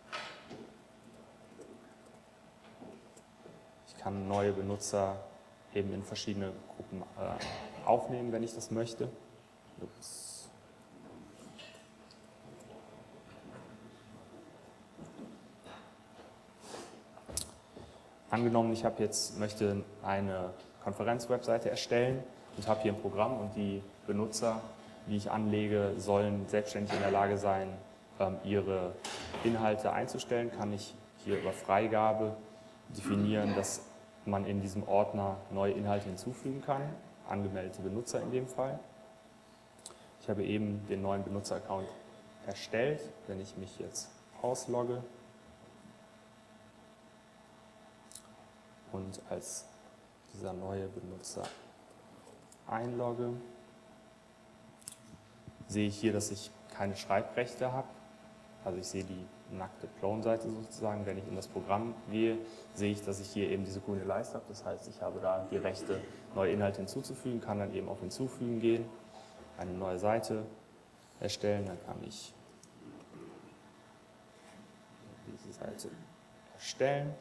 Ich kann neue Benutzer eben in verschiedene Gruppen äh, aufnehmen, wenn ich das möchte. Ups. Angenommen, ich habe jetzt, möchte eine Konferenz-Webseite erstellen und habe hier ein Programm und die Benutzer, die ich anlege, sollen selbstständig in der Lage sein, ihre Inhalte einzustellen, kann ich hier über Freigabe definieren, dass man in diesem Ordner neue Inhalte hinzufügen kann, angemeldete Benutzer in dem Fall. Ich habe eben den neuen Benutzer-Account erstellt. Wenn ich mich jetzt auslogge und als dieser neue Benutzer einlogge, sehe ich hier, dass ich keine Schreibrechte habe. Also ich sehe die nackte Clone-Seite sozusagen. Wenn ich in das Programm gehe, sehe ich, dass ich hier eben diese grüne Leiste habe. Das heißt, ich habe da die Rechte, neue Inhalte hinzuzufügen, kann dann eben auf Hinzufügen gehen, eine neue Seite erstellen, dann kann ich diese Seite erstellen.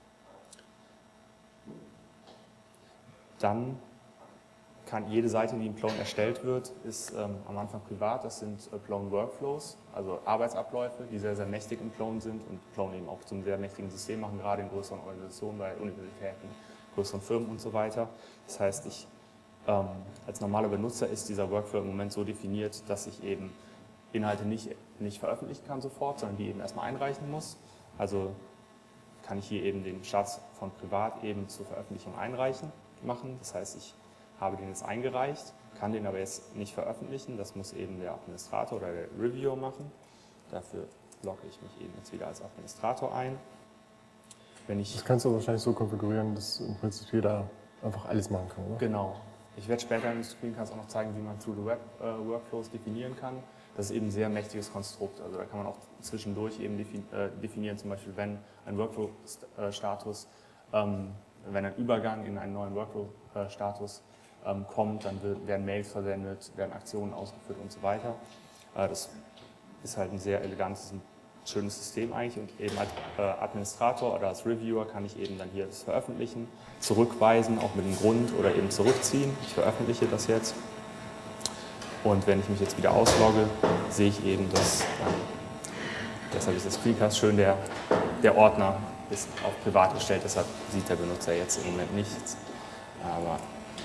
Dann kann jede Seite, die im Clone erstellt wird, ist ähm, am Anfang privat. Das sind äh, Clone Workflows, also Arbeitsabläufe, die sehr, sehr mächtig im Clone sind und Clone eben auch zum sehr mächtigen System machen, gerade in größeren Organisationen, bei Universitäten, größeren Firmen und so weiter. Das heißt, ich, ähm, als normaler Benutzer ist dieser Workflow im Moment so definiert, dass ich eben Inhalte nicht, nicht veröffentlichen kann sofort, sondern die eben erstmal einreichen muss. Also kann ich hier eben den Start von privat eben zur Veröffentlichung einreichen machen. Das heißt, ich habe den jetzt eingereicht, kann den aber jetzt nicht veröffentlichen. Das muss eben der Administrator oder der Reviewer machen. Dafür logge ich mich eben jetzt wieder als Administrator ein. Wenn ich das kannst du wahrscheinlich so konfigurieren, dass im Prinzip jeder einfach alles machen kann, oder? Genau. Ich werde später im Screencast auch noch zeigen, wie man Through-the-Web-Workflows definieren kann. Das ist eben ein sehr mächtiges Konstrukt. Also da kann man auch zwischendurch eben definieren, zum Beispiel wenn ein Workflow-Status, ähm, wenn ein Übergang in einen neuen Workflow-Status ähm, kommt, dann wird, werden Mails versendet, werden Aktionen ausgeführt und so weiter. Äh, das ist halt ein sehr elegantes und schönes System eigentlich und eben als äh, Administrator oder als Reviewer kann ich eben dann hier das veröffentlichen, zurückweisen, auch mit dem Grund oder eben zurückziehen. Ich veröffentliche das jetzt und wenn ich mich jetzt wieder auslogge, sehe ich eben, dass, ähm, deshalb ist das Screencast schön, der, der Ordner ist auf privat gestellt, deshalb sieht der Benutzer jetzt im Moment nichts, aber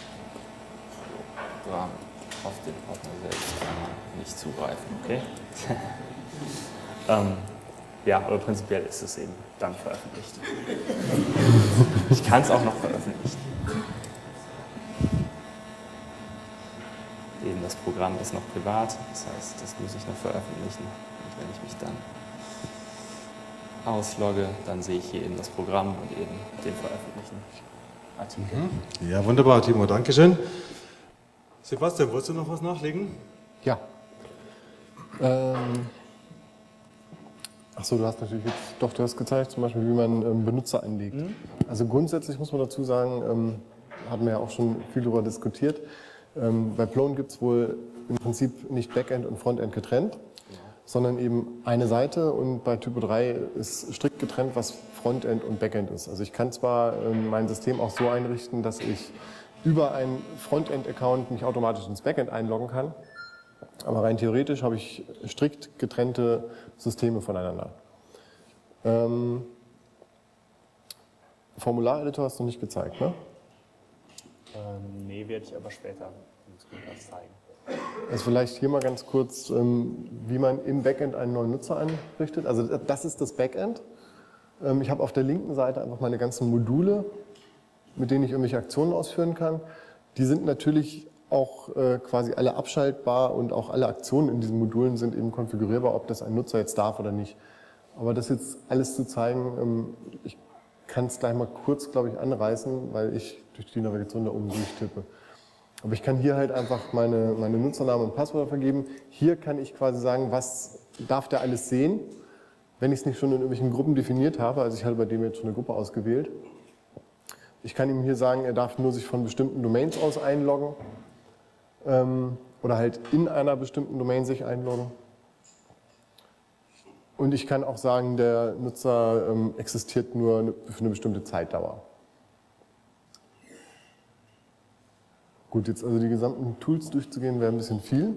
so, auf den Ordner selbst kann man nicht zugreifen, okay? ähm, ja, aber prinzipiell ist es eben dann veröffentlicht. Ich kann es auch noch veröffentlichen. Eben das Programm ist noch privat, das heißt, das muss ich noch veröffentlichen. Und wenn ich mich dann auslogge, dann sehe ich hier eben das Programm und eben den veröffentlichten Artikel. Mhm. Ja, wunderbar, Timo, Dankeschön. Sebastian, wolltest du noch was nachlegen? Ja. Ähm, Achso, du hast natürlich jetzt, doch, du hast gezeigt, zum Beispiel, wie man ähm, Benutzer anlegt. Mhm. Also grundsätzlich muss man dazu sagen, ähm, hatten wir ja auch schon viel darüber diskutiert, ähm, bei Clone gibt es wohl im Prinzip nicht Backend und Frontend getrennt, sondern eben eine Seite, und bei Typo drei ist strikt getrennt, was Frontend und Backend ist. Also ich kann zwar ähm, mein System auch so einrichten, dass ich über einen Frontend-Account mich automatisch ins Backend einloggen kann, aber rein theoretisch habe ich strikt getrennte Systeme voneinander. Ähm, Formulareditor hast du nicht gezeigt, ne? Ähm, nee, werde ich aber später im Screencast zeigen. Also vielleicht hier mal ganz kurz, ähm, wie man im Backend einen neuen Nutzer einrichtet. Also das ist das Backend. Ähm, ich habe auf der linken Seite einfach meine ganzen Module, mit denen ich irgendwelche Aktionen ausführen kann. Die sind natürlich auch äh, quasi alle abschaltbar, und auch alle Aktionen in diesen Modulen sind eben konfigurierbar, ob das ein Nutzer jetzt darf oder nicht. Aber das jetzt alles zu zeigen, ähm, ich kann es gleich mal kurz, glaube ich, anreißen, weil ich durch die Navigation da oben durchtippe. Aber ich kann hier halt einfach meine, meine Nutzernamen und Passwörter vergeben. Hier kann ich quasi sagen, was darf der alles sehen, wenn ich es nicht schon in irgendwelchen Gruppen definiert habe. Also ich habe bei dem jetzt schon eine Gruppe ausgewählt. Ich kann ihm hier sagen, er darf nur sich von bestimmten Domains aus einloggen ähm, oder halt in einer bestimmten Domain sich einloggen. Und ich kann auch sagen, der Nutzer ähm, existiert nur für eine bestimmte Zeitdauer. Gut, jetzt also die gesamten Tools durchzugehen, wäre ein bisschen viel.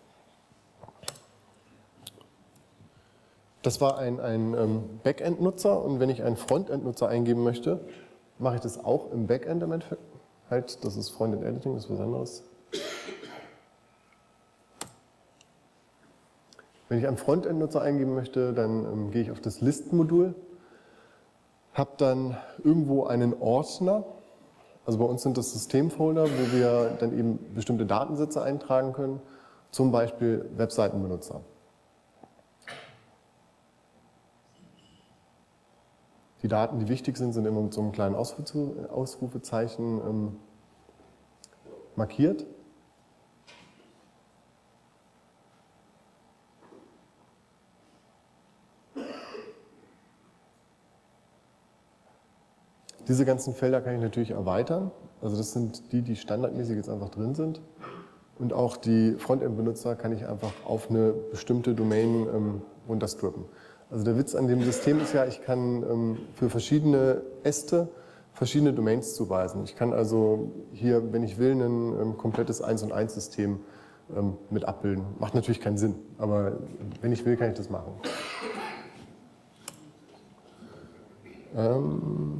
Das war ein, ein ähm, Backend-Nutzer, und wenn ich einen Frontend-Nutzer eingeben möchte, mache ich das auch im Backend im Endeffekt. Halt, das ist Frontend-Editing, das ist was anderes. Wenn ich einen Frontend-Nutzer eingeben möchte, dann ähm, gehe ich auf das Listenmodul, habe dann irgendwo einen Ordner. Also bei uns sind das Systemfolder, wo wir dann eben bestimmte Datensätze eintragen können, zum Beispiel Webseitenbenutzer. Die Daten, die wichtig sind, sind immer mit so einem kleinen Ausrufezeichen ähm, markiert. Diese ganzen Felder kann ich natürlich erweitern. Also das sind die, die standardmäßig jetzt einfach drin sind. Und auch die Frontend-Benutzer kann ich einfach auf eine bestimmte Domain ähm, runterstrippen. Also der Witz an dem System ist ja, ich kann ähm, für verschiedene Äste verschiedene Domains zuweisen. Ich kann also hier, wenn ich will, ein ähm, komplettes eins und eins System ähm, mit abbilden. Macht natürlich keinen Sinn, aber wenn ich will, kann ich das machen. Ähm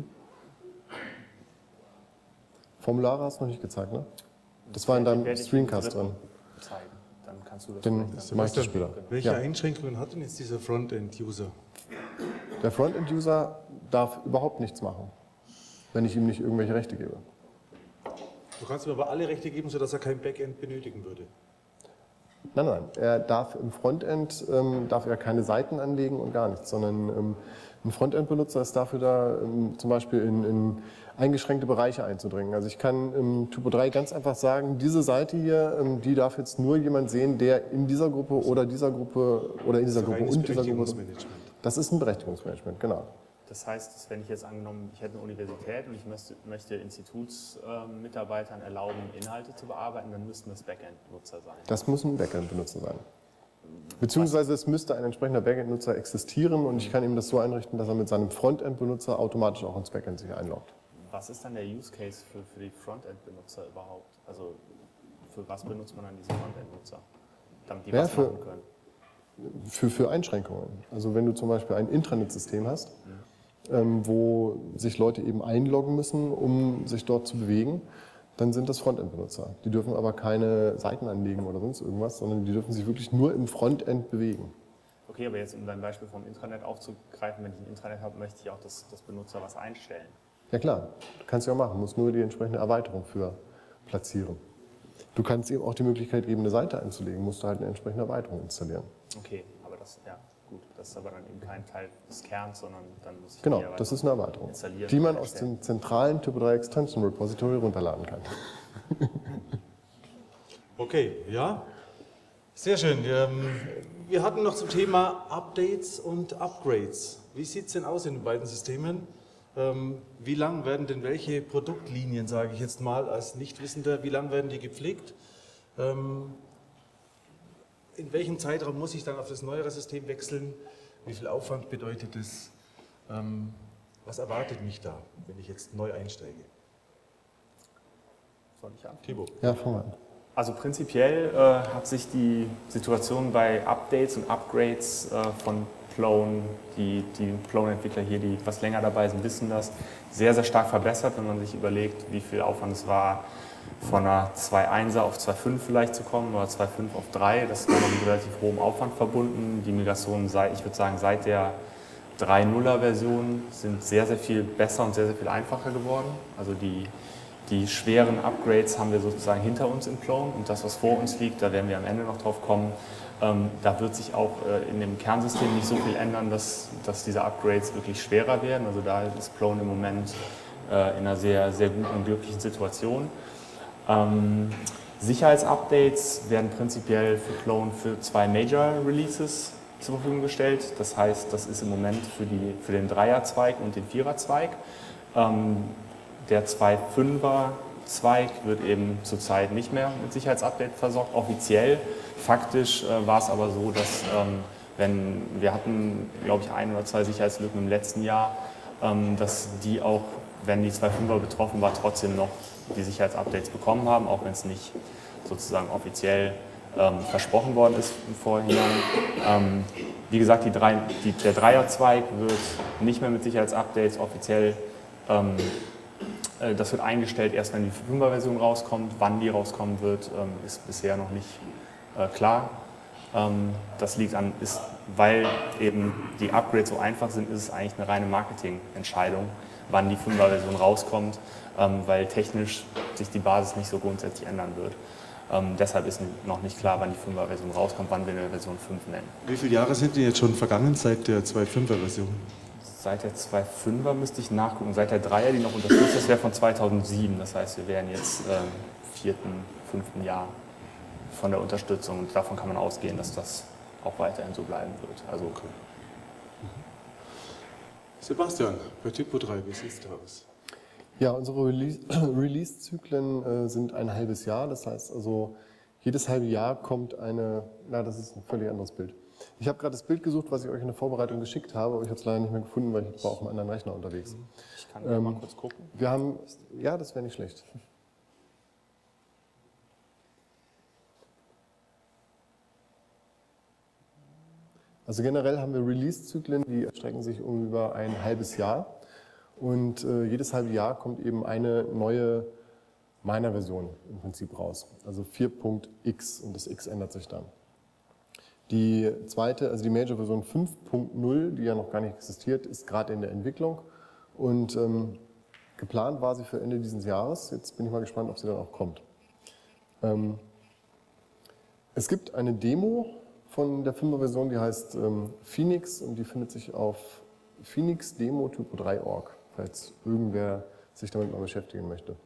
Formulare hast du noch nicht gezeigt, ne? Das war in deinem Screencast drin. Zeigen. Dann kannst du das Den mache ich das später. Welche Ja. Einschränkungen hat denn jetzt dieser Frontend-User? Der Frontend-User darf überhaupt nichts machen, wenn ich ihm nicht irgendwelche Rechte gebe. Du kannst ihm aber alle Rechte geben, sodass er kein Backend benötigen würde. Nein, nein, er darf im Frontend ähm, darf er keine Seiten anlegen und gar nichts, sondern ähm, ein Frontend-Benutzer ist dafür da, ähm, zum Beispiel in, in eingeschränkte Bereiche einzudringen. Also ich kann im Typo drei ganz einfach sagen, diese Seite hier, ähm, die darf jetzt nur jemand sehen, der in dieser Gruppe oder dieser Gruppe oder in dieser Das ist Gruppe reines und dieser Gruppe. Berechtigungsmanagement. Das ist ein Berechtigungsmanagement, genau. Das heißt, dass wenn ich jetzt angenommen, ich hätte eine Universität und ich möchte, möchte Institutsmitarbeitern äh, erlauben, Inhalte zu bearbeiten, dann müssten das Backend-Nutzer sein. Das muss ein Backend-Benutzer sein. Beziehungsweise es müsste ein entsprechender Backend-Nutzer existieren, und ich kann ihm das so einrichten, dass er mit seinem Frontend-Benutzer automatisch auch ins Backend sich einloggt. Was ist dann der Use Case für, für die Frontend-Benutzer überhaupt? Also für was benutzt man dann diese Frontend-Nutzer, damit die Ja, was für- machen können? Für, für Einschränkungen. Also wenn du zum Beispiel ein Intranet-System hast, ähm, wo sich Leute eben einloggen müssen, um sich dort zu bewegen, dann sind das Frontend-Benutzer. Die dürfen aber keine Seiten anlegen oder sonst irgendwas, sondern die dürfen sich wirklich nur im Frontend bewegen. Okay, aber jetzt um dein Beispiel vom Intranet aufzugreifen, wenn ich ein Intranet habe, möchte ich auch, dass, dass Benutzer was einstellen. Ja klar, du kannst ja auch machen, musst nur die entsprechende Erweiterung für platzieren. Du kannst eben auch die Möglichkeit geben, eine Seite einzulegen, musst du halt eine entsprechende Erweiterung installieren. Okay, aber das, ja, gut, das ist aber dann eben kein Teil des Kerns, sondern dann muss ich Genau, die Erweiterung das ist eine Erweiterung, installieren die man und aus erstellen. dem zentralen Typo drei Extension Repository runterladen kann. Okay, ja. Sehr schön. Ähm, Wir hatten noch zum Thema Updates und Upgrades. Wie sieht es denn aus in den beiden Systemen? Ähm, Wie lang werden denn welche Produktlinien, sage ich jetzt mal als Nichtwissender, wie lang werden die gepflegt? Ähm, in welchem Zeitraum muss ich dann auf das neuere System wechseln? Wie viel Aufwand bedeutet es? Ähm, was erwartet mich da, wenn ich jetzt neu einsteige? Soll ich anfangen? Thibaut. Ja, fangen wir an. Also prinzipiell äh, hat sich die Situation bei Updates und Upgrades äh, von Plone, die, die Plone-Entwickler hier, die etwas länger dabei sind, wissen das, sehr, sehr stark verbessert, wenn man sich überlegt, wie viel Aufwand es war, von einer zwei Punkt eins auf zwei Punkt fünf vielleicht zu kommen oder zwei Punkt fünf auf drei. Das war mit relativ hohem Aufwand verbunden. Die Migrationen, seit, ich würde sagen, seit der drei Punkt null Version sind sehr, sehr viel besser und sehr, sehr viel einfacher geworden. Also die Die schweren Upgrades haben wir sozusagen hinter uns in Plone und das, was vor uns liegt, da werden wir am Ende noch drauf kommen, ähm, da wird sich auch äh, in dem Kernsystem nicht so viel ändern, dass, dass diese Upgrades wirklich schwerer werden. Also da ist Plone im Moment äh, in einer sehr, sehr guten und glücklichen Situation. Ähm, Sicherheitsupdates werden prinzipiell für Plone für zwei Major Releases zur Verfügung gestellt. Das heißt, das ist im Moment für, die, für den Dreierzweig und den Viererzweig. Ähm, Der zwei Punkt fünfer Zweig wird eben zurzeit nicht mehr mit Sicherheitsupdate versorgt, offiziell. Faktisch äh, war es aber so, dass ähm, wenn wir hatten, glaube ich, ein oder zwei Sicherheitslücken im letzten Jahr, ähm, dass die auch, wenn die zwei Punkt fünfer betroffen war, trotzdem noch die Sicherheitsupdates bekommen haben, auch wenn es nicht sozusagen offiziell ähm, versprochen worden ist im Vorhinein. Ähm, wie gesagt, die drei, die, der Dreierzweig wird nicht mehr mit Sicherheitsupdates offiziell ähm, Das wird eingestellt, erst wenn die fünfer Version rauskommt. Wann die rauskommen wird, ist bisher noch nicht klar. Das liegt an, ist, weil eben die Upgrades so einfach sind, ist es eigentlich eine reine Marketingentscheidung, wann die fünfer Version rauskommt, weil technisch sich die Basis nicht so grundsätzlich ändern wird. Deshalb ist noch nicht klar, wann die fünfer Version rauskommt, wann wir eine Version fünf nennen. Wie viele Jahre sind denn jetzt schon vergangen seit der zwei Punkt fünfer Version? Seit der zwei Punkt fünfer müsste ich nachgucken. Seit der Dreier, die noch unterstützt ist, wäre von zweitausendsieben. Das heißt, wir wären jetzt im ähm, vierten, fünften Jahr von der Unterstützung. Und davon kann man ausgehen, dass das auch weiterhin so bleiben wird. Also, okay. Sebastian, bei Typo drei, wie sieht es da aus? Ja, unsere Release-Zyklen äh, sind ein halbes Jahr. Das heißt also, jedes halbe Jahr kommt eine, na, das ist ein völlig anderes Bild. Ich habe gerade das Bild gesucht, was ich euch in der Vorbereitung geschickt habe, aber ich habe es leider nicht mehr gefunden, weil ich war auf einem anderen Rechner unterwegs. Ich kann ja ähm, mal kurz gucken. Wir haben, ja, das wäre nicht schlecht. Also generell haben wir Release-Zyklen, die erstrecken sich um über ein halbes Jahr. Und äh, jedes halbe Jahr kommt eben eine neue Miner-Version im Prinzip raus. Also vier Punkt x und das X ändert sich dann. Die zweite, also die Major-Version fünf Punkt null, die ja noch gar nicht existiert, ist gerade in der Entwicklung. Und ähm, geplant war sie für Ende dieses Jahres. Jetzt bin ich mal gespannt, ob sie dann auch kommt. Ähm, es gibt eine Demo von der fünfer Version, die heißt ähm, Phoenix und die findet sich auf phoenix demo typo drei punkt org, falls irgendwer sich damit mal beschäftigen möchte.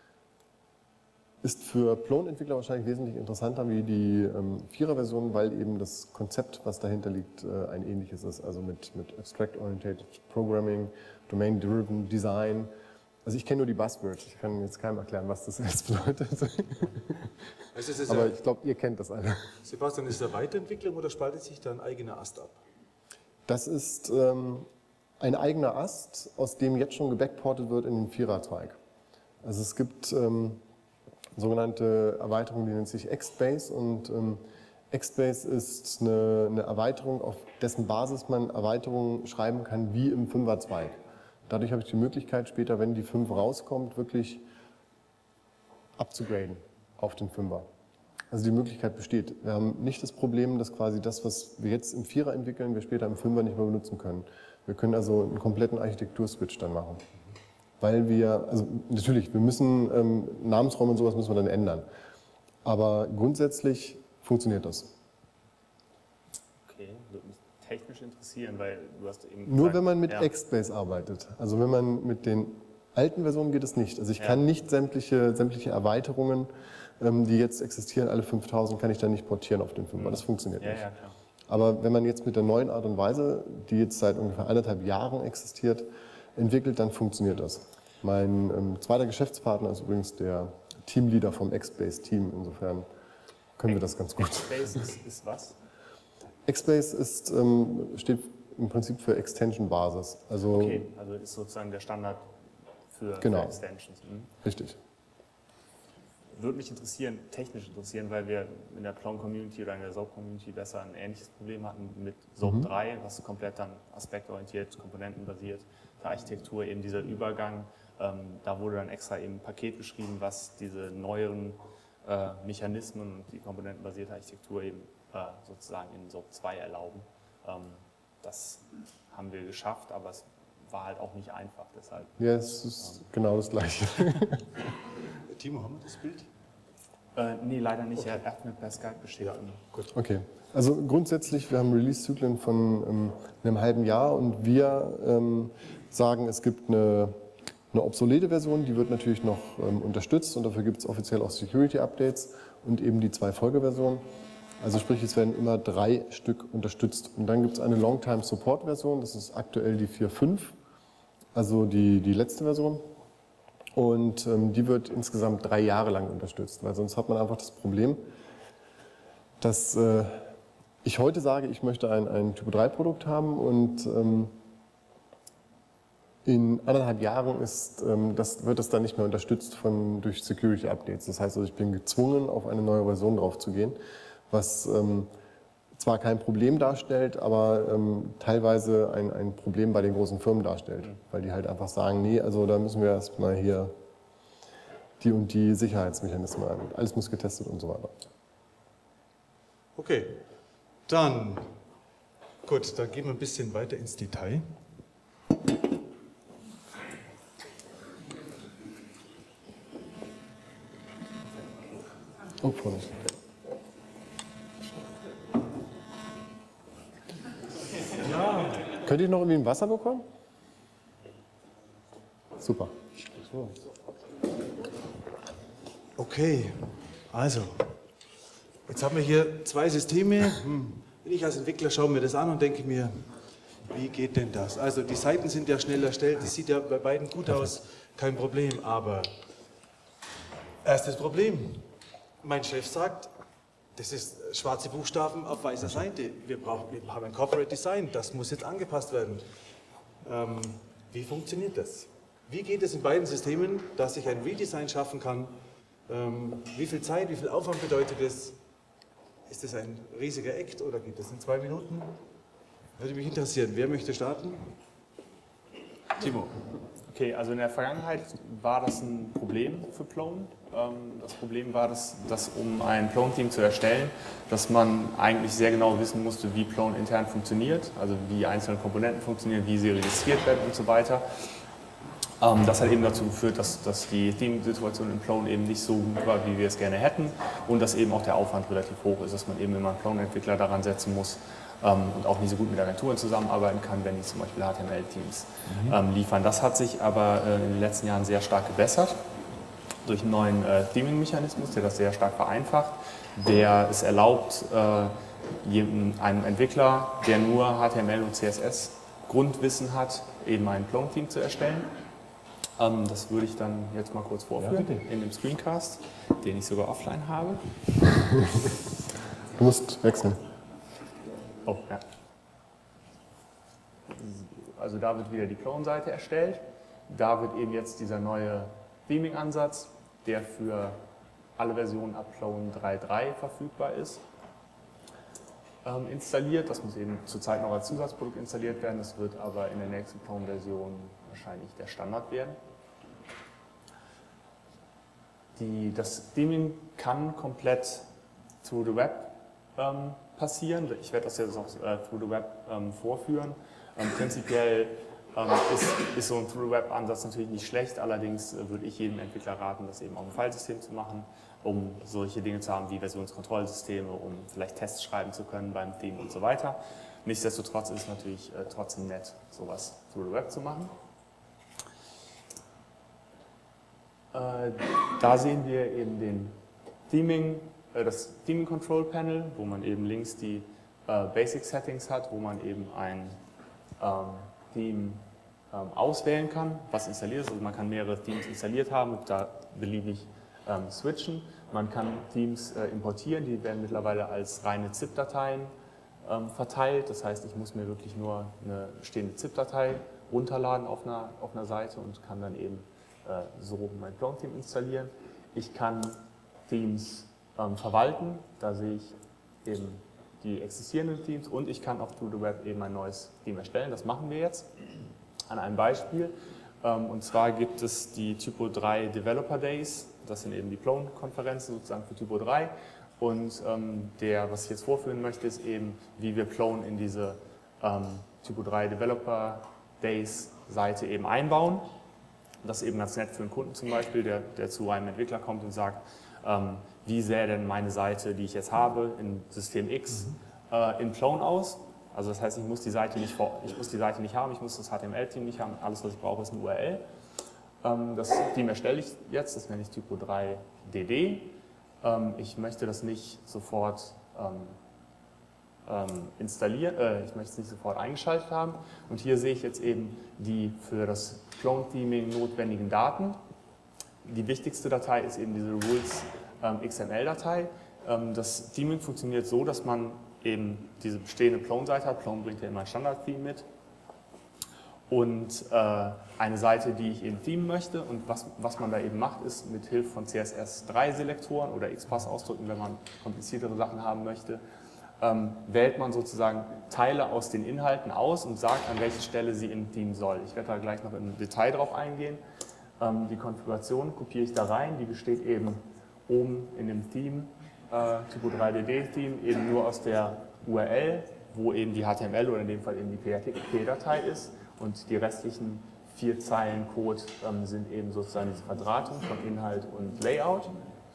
Ist für Plone-Entwickler wahrscheinlich wesentlich interessanter wie die ähm, vierer Version, weil eben das Konzept, was dahinter liegt, äh, ein ähnliches ist. Also mit, mit Abstract-Oriented Programming, Domain-Driven Design. Also ich kenne nur die Buzzwords, ich kann jetzt keinem erklären, was das jetzt bedeutet. Also Aber ja, ich glaube, ihr kennt das alle. Sebastian, ist das eine Weiterentwicklung oder spaltet sich da ein eigener Ast ab? Das ist ähm, ein eigener Ast, aus dem jetzt schon gebackportet wird in den Viererzweig. Also es gibt ähm, sogenannte Erweiterung, die nennt sich Xbase und ähm, Xbase ist eine, eine Erweiterung, auf dessen Basis man Erweiterungen schreiben kann wie im Fünferzweig. Dadurch habe ich die Möglichkeit später, wenn die fünf rauskommt, wirklich abzugraden auf den Fünfer. Also die Möglichkeit besteht. Wir haben nicht das Problem, dass quasi das, was wir jetzt im Vierer entwickeln, wir später im Fünfer nicht mehr benutzen können. Wir können also einen kompletten Architekturswitch dann machen. Weil wir, also natürlich, wir müssen ähm, Namensraum und sowas müssen wir dann ändern. Aber grundsätzlich funktioniert das. Okay, würde mich technisch interessieren, weil du hast eben Nur gesagt, wenn man mit ja. Xbase arbeitet. Also wenn man mit den alten Versionen geht es nicht. Also ich Ja. kann nicht sämtliche, sämtliche Erweiterungen, ähm, die jetzt existieren, alle fünftausend, kann ich dann nicht portieren auf den Fünfer. Das funktioniert Ja, nicht. ja, klar. Aber wenn man jetzt mit der neuen Art und Weise, die jetzt seit ungefähr anderthalb Jahren existiert, entwickelt, dann funktioniert das. Mein ähm, zweiter Geschäftspartner ist übrigens der Teamleader vom Xbase-Team. Insofern können wir das ganz gut. Xbase ist, ist was? Xbase ist, ähm, steht im Prinzip für Extension Basis. Also, okay, also ist sozusagen der Standard für, genau. für Extensions. Mhm. Richtig. Würde mich interessieren, technisch interessieren, weil wir in der Plone-Community oder in der Soap-Community besser ein ähnliches Problem hatten mit Soap Mhm. drei, was komplett dann aspektorientiert, komponentenbasiert, der Architektur, eben dieser Übergang. Ähm, da wurde dann extra eben ein Paket geschrieben, was diese neueren äh, Mechanismen und die komponentenbasierte Architektur eben äh, sozusagen in Soap zwei erlauben. Ähm, das haben wir geschafft, aber es war halt auch nicht einfach, deshalb. Ja, es ist ähm, genau das Gleiche. Timo, haben wir das Bild? Äh, nee, leider nicht. Okay. Er hat mir per Skype geschickt. Ja, gut. Okay. Also grundsätzlich, wir haben Release-Zyklen von ähm, einem halben Jahr und wir ähm, sagen, es gibt eine, eine obsolete Version, die wird natürlich noch ähm, unterstützt und dafür gibt es offiziell auch Security-Updates und eben die zwei Folgeversionen. Also sprich, es werden immer drei Stück unterstützt. Und dann gibt es eine Long-Time-Support-Version, das ist aktuell die vier Punkt fünf, also die, die letzte Version. Und ähm, die wird insgesamt drei Jahre lang unterstützt, weil sonst hat man einfach das Problem, dass äh, ich heute sage, ich möchte ein, ein Typo drei Produkt haben und ähm, in anderthalb Jahren ist, ähm, das, wird das dann nicht mehr unterstützt von, durch Security Updates. Das heißt also, ich bin gezwungen, auf eine neue Version drauf zu gehen, was ähm, zwar kein Problem darstellt, aber ähm, teilweise ein, ein Problem bei den großen Firmen darstellt, mhm. weil die halt einfach sagen, nee, also da müssen wir erstmal hier die und die Sicherheitsmechanismen ein. Alles muss getestet und so weiter. Okay, dann, gut, dann gehen wir ein bisschen weiter ins Detail. Oh, Vorsicht. Könnt ihr noch irgendwie ein Wasser bekommen? Super. Okay, also, jetzt haben wir hier zwei Systeme. Hm. Wenn ich als Entwickler schaue mir das an und denke mir, wie geht denn das? Also die Seiten sind ja schnell erstellt, das sieht ja bei beiden gut aus, kein Problem. Aber erstes Problem, mein Chef sagt, das ist schwarze Buchstaben auf weißer Seite. Wir, brauchen, wir haben ein Corporate Design, das muss jetzt angepasst werden. Ähm, wie funktioniert das? Wie geht es in beiden Systemen, dass ich ein Redesign schaffen kann? Ähm, wie viel Zeit, wie viel Aufwand bedeutet es? Ist das ein riesiger Act oder geht das in zwei Minuten? Würde mich interessieren. Wer möchte starten? Timo. Okay, also in der Vergangenheit war das ein Problem für Plone. Das Problem war, dass, dass um ein Plone-Team zu erstellen, dass man eigentlich sehr genau wissen musste, wie Plone intern funktioniert, also wie einzelne Komponenten funktionieren, wie sie registriert werden und so weiter. Das hat eben dazu geführt, dass, dass die Theme-Situation in Plone eben nicht so gut war, wie wir es gerne hätten und dass eben auch der Aufwand relativ hoch ist, dass man eben immer einen Plone-Entwickler daran setzen muss, Ähm, und auch nicht so gut mit Agenturen zusammenarbeiten kann, wenn die zum Beispiel H T M L-Teams mhm. ähm, liefern. Das hat sich aber äh, in den letzten Jahren sehr stark gebessert durch einen neuen äh, Theming-Mechanismus, der das sehr stark vereinfacht, der es erlaubt, äh, jedem, einem Entwickler, der nur H T M L und C S S Grundwissen hat, eben ein Plone-Team zu erstellen. Ähm, das würde ich dann jetzt mal kurz vorführen ja, in dem Screencast, den ich sogar offline habe. Du musst wechseln. Oh, ja. Also da wird wieder die Plone-Seite erstellt. Da wird eben jetzt dieser neue Theming-Ansatz, der für alle Versionen ab Plone drei Punkt drei verfügbar ist, ähm, installiert. Das muss eben zurzeit noch als Zusatzprodukt installiert werden. Das wird aber in der nächsten Plone-Version wahrscheinlich der Standard werden. Die, das Theming kann komplett through the web ähm, passieren. Ich werde das jetzt auch äh, Through the Web ähm, vorführen. Ähm, prinzipiell ähm, ist, ist so ein Through the Web Ansatz natürlich nicht schlecht, allerdings äh, würde ich jedem Entwickler raten, das eben auch im Filesystem zu machen, um solche Dinge zu haben wie Versionskontrollsysteme, um vielleicht Tests schreiben zu können beim Theme und so weiter. Nichtsdestotrotz ist es natürlich äh, trotzdem nett, sowas Through the Web zu machen. Äh, da sehen wir eben den Theming, das Theming Control Panel, wo man eben links die äh, Basic Settings hat, wo man eben ein ähm, Theme ähm, auswählen kann, was installiert ist. Also man kann mehrere Themes installiert haben und da beliebig ähm, switchen. Man kann Themes äh, importieren, die werden mittlerweile als reine ZIP-Dateien ähm, verteilt. Das heißt, ich muss mir wirklich nur eine bestehende ZIP-Datei runterladen auf einer, auf einer Seite und kann dann eben äh, so mein Plone-Theme installieren. Ich kann Themes ähm, verwalten, da sehe ich eben die existierenden Themes und ich kann auch through the Web eben ein neues Theme erstellen. Das machen wir jetzt an einem Beispiel. Ähm, und zwar gibt es die Typo drei Developer Days, das sind eben die Plone-Konferenzen sozusagen für Typo drei. Und ähm, der, was ich jetzt vorführen möchte, ist eben, wie wir Plone in diese ähm, Typo drei Developer Days Seite eben einbauen. Das ist eben ganz nett für einen Kunden zum Beispiel, der, der zu einem Entwickler kommt und sagt, ähm, wie sähe denn meine Seite, die ich jetzt habe, in System X äh, in Plone aus? Also das heißt, ich muss die Seite nicht, vor, ich muss die Seite nicht haben, ich muss das H T M L-Theme nicht haben, alles was ich brauche ist eine U R L. Ähm, das Theme erstelle ich jetzt, das nenne ich Typo drei D D. Ähm, ich möchte das nicht sofort ähm, ähm, installieren, äh, ich möchte es nicht sofort eingeschaltet haben. Und hier sehe ich jetzt eben die für das Plone-Theming notwendigen Daten. Die wichtigste Datei ist eben diese Rules ähm, X M L-Datei. Ähm, das Theming funktioniert so, dass man eben diese bestehende Plone-Seite hat. Plone bringt ja immer ein Standard-Theme mit. Und äh, eine Seite, die ich eben themen möchte. Und was, was man da eben macht, ist mit Hilfe von C S S drei Selektoren oder X Path ausdrücken, wenn man kompliziertere Sachen haben möchte, ähm, wählt man sozusagen Teile aus den Inhalten aus und sagt, an welche Stelle sie im Theme soll. Ich werde da gleich noch im Detail drauf eingehen. Ähm, die Konfiguration kopiere ich da rein, die besteht eben oben in dem Theme, äh, Typo drei D D-Theme, eben nur aus der U R L, wo eben die H T M L oder in dem Fall eben die P H P-Datei ist. Und die restlichen vier Zeilen Code ähm, sind eben sozusagen diese Verdrahtung von Inhalt und Layout.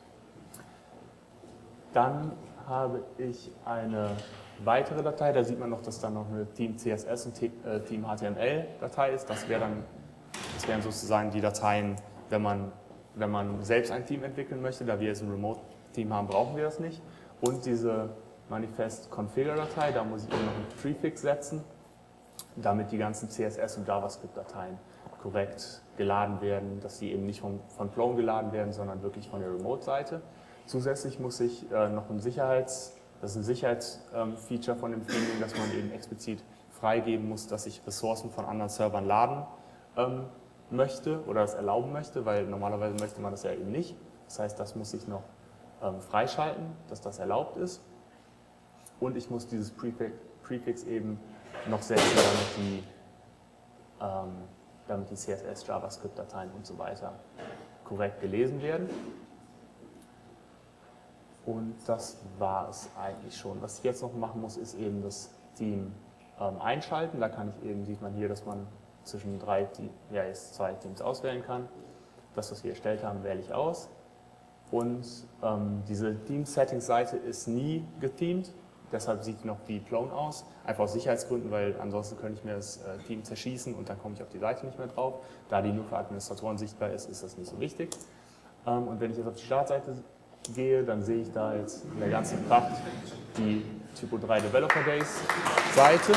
Dann habe ich eine weitere Datei, da sieht man noch, dass da noch eine Theme C S S und äh, Theme H T M L-Datei ist. Das, wär dann, das wären sozusagen die Dateien, wenn man, wenn man selbst ein Theme entwickeln möchte. Da wir jetzt ein Remote-Theme haben, brauchen wir das nicht. Und diese Manifest-Configure-Datei, da muss ich eben noch einen Prefix setzen, damit die ganzen C S S- und JavaScript-Dateien korrekt geladen werden, dass sie eben nicht von, von Plone geladen werden, sondern wirklich von der Remote-Seite. Zusätzlich muss ich äh, noch ein Sicherheits, das ist ein Sicherheitsfeature ähm, von dem Theming, dass man eben explizit freigeben muss, dass ich Ressourcen von anderen Servern laden ähm, möchte oder das erlauben möchte, weil normalerweise möchte man das ja eben nicht. Das heißt, das muss ich noch ähm, freischalten, dass das erlaubt ist. Und ich muss dieses Prefix, Prefix eben noch setzen, damit die, ähm, damit die C S S, JavaScript-Dateien und so weiter korrekt gelesen werden. Und das war es eigentlich schon. Was ich jetzt noch machen muss, ist eben das Theme ähm, einschalten. Da kann ich eben, sieht man hier, dass man zwischen drei, ja, jetzt zwei Themes auswählen kann. Das, was wir erstellt haben, wähle ich aus. Und ähm, diese Theme-Settings-Seite ist nie gethemed. Deshalb sieht noch wie Plone aus, einfach aus Sicherheitsgründen, weil ansonsten könnte ich mir das äh, Theme zerschießen und dann komme ich auf die Seite nicht mehr drauf. Da die nur für Administratoren sichtbar ist, ist das nicht so wichtig. Ähm, und wenn ich jetzt auf die Startseite gehe, dann sehe ich da jetzt in der ganzen Pracht die Typo drei Developer Days Seite.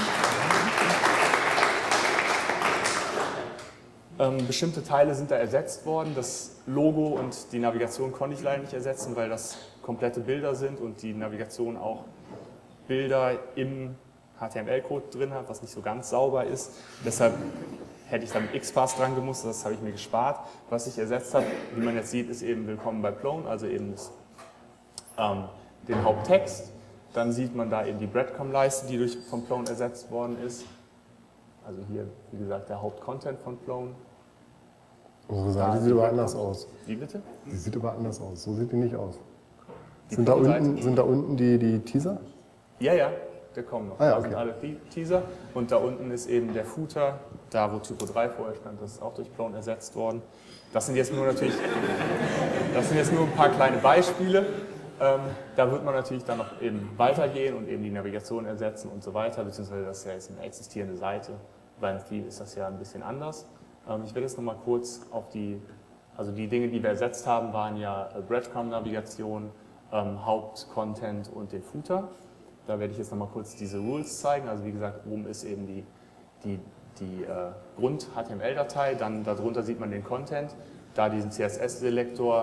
Ähm, bestimmte Teile sind da ersetzt worden. Das Logo und die Navigation konnte ich leider nicht ersetzen, weil das komplette Bilder sind und die Navigation auch Bilder im H T M L-Code drin hat, was nicht so ganz sauber ist. Deshalb hätte ich da mit X Path dran gemusst, das habe ich mir gespart. Was ich ersetzt habe, wie man jetzt sieht, ist eben Willkommen bei Plone, also eben das, ähm, den Haupttext. Dann sieht man da eben die Breadcrumb-Leiste, die durch, von Plone ersetzt worden ist. Also hier, wie gesagt, der Hauptcontent von Plone. Unsere Seite sieht aber anders aus. Wie bitte? Die sieht aber anders aus. So sieht die nicht aus. Die Sind da, unten, sind da unten die, die Teaser? Ja, ja, der kommen noch. Ah, ja, da okay. sind alle Teaser. Und da unten ist eben der Footer, da wo Typo drei vorher stand, das ist auch durch Plone ersetzt worden. Das sind jetzt nur natürlich, das sind jetzt nur ein paar kleine Beispiele. Ähm, da wird man natürlich dann noch eben weitergehen und eben die Navigation ersetzen und so weiter, beziehungsweise das ist ja jetzt eine existierende Seite. Beim Theme ist das ja ein bisschen anders. Ähm, ich werde jetzt noch mal kurz auf die, also die Dinge, die wir ersetzt haben, waren ja Breadcrumb-Navigation, ähm, Hauptcontent und den Footer. Da werde ich jetzt noch mal kurz diese Rules zeigen. Also wie gesagt, oben ist eben die, die, die äh, Grund-H T M L-Datei, dann darunter sieht man den Content, da diesen C S S-Selektor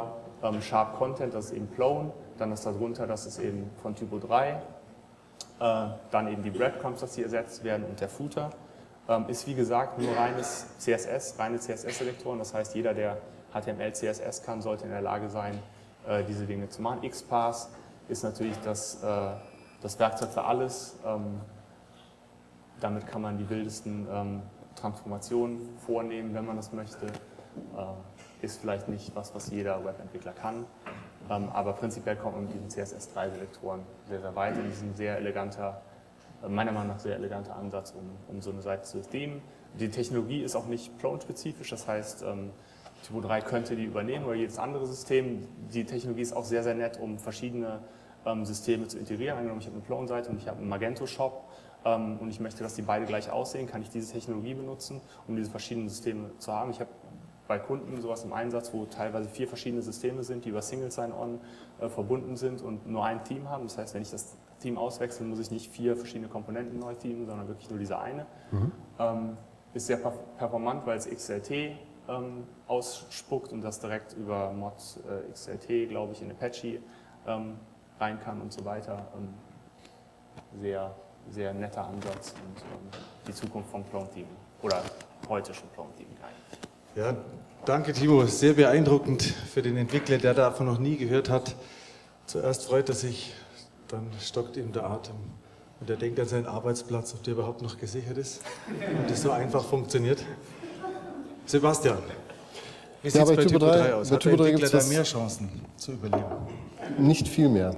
ähm, Sharp Content, das ist eben Plone, dann das darunter, das ist eben von Typo drei, äh, dann eben die Breadcrumbs, dass die ersetzt werden und der Footer. Ähm, ist wie gesagt nur reines C S S, reine C S S-Selektoren, das heißt jeder, der H T M L, C S S kann, sollte in der Lage sein, äh, diese Dinge zu machen. XPath ist natürlich das, äh, das Werkzeug für alles. Ähm, damit kann man die wildesten ähm, Transformationen vornehmen, wenn man das möchte. Äh, ist vielleicht nicht was, was jeder Webentwickler kann, ähm, aber prinzipiell kommt man mit diesen C S S drei Selektoren sehr, sehr weit. Und die sind ein sehr eleganter, äh, meiner Meinung nach sehr eleganter Ansatz, um, um so eine Seite zu themen. Die Technologie ist auch nicht Plone-spezifisch, das heißt, ähm, Typo drei könnte die übernehmen oder jedes andere System. Die Technologie ist auch sehr, sehr nett, um verschiedene ähm, Systeme zu integrieren. Angenommen, ich habe eine Plone-Seite und ich habe einen Magento-Shop ähm, und ich möchte, dass die beide gleich aussehen, kann ich diese Technologie benutzen, um diese verschiedenen Systeme zu haben. Ich habe bei Kunden sowas im Einsatz, wo teilweise vier verschiedene Systeme sind, die über Single Sign-On äh, verbunden sind und nur ein Theme haben. Das heißt, wenn ich das Theme auswechsle, muss ich nicht vier verschiedene Komponenten neu themen, sondern wirklich nur diese eine. Mhm. Ähm, ist sehr performant, weil es X L T ähm, ausspuckt und das direkt über Mod äh, X L T, glaube ich, in Apache ähm, rein kann und so weiter. Ähm, sehr, sehr netter Ansatz und ähm, die Zukunft vom Plone-Team oder heute schon Plone-Team eigentlich. Ja, danke Timo, sehr beeindruckend für den Entwickler, der davon noch nie gehört hat. Zuerst freut er sich, dann stockt ihm der Atem und er denkt an seinen Arbeitsplatz, ob der überhaupt noch gesichert ist und das so einfach funktioniert. Sebastian, wie sieht es ja, bei Typo drei aus? Hat der Entwickler da mehr Chancen zu überleben? Nicht viel mehr.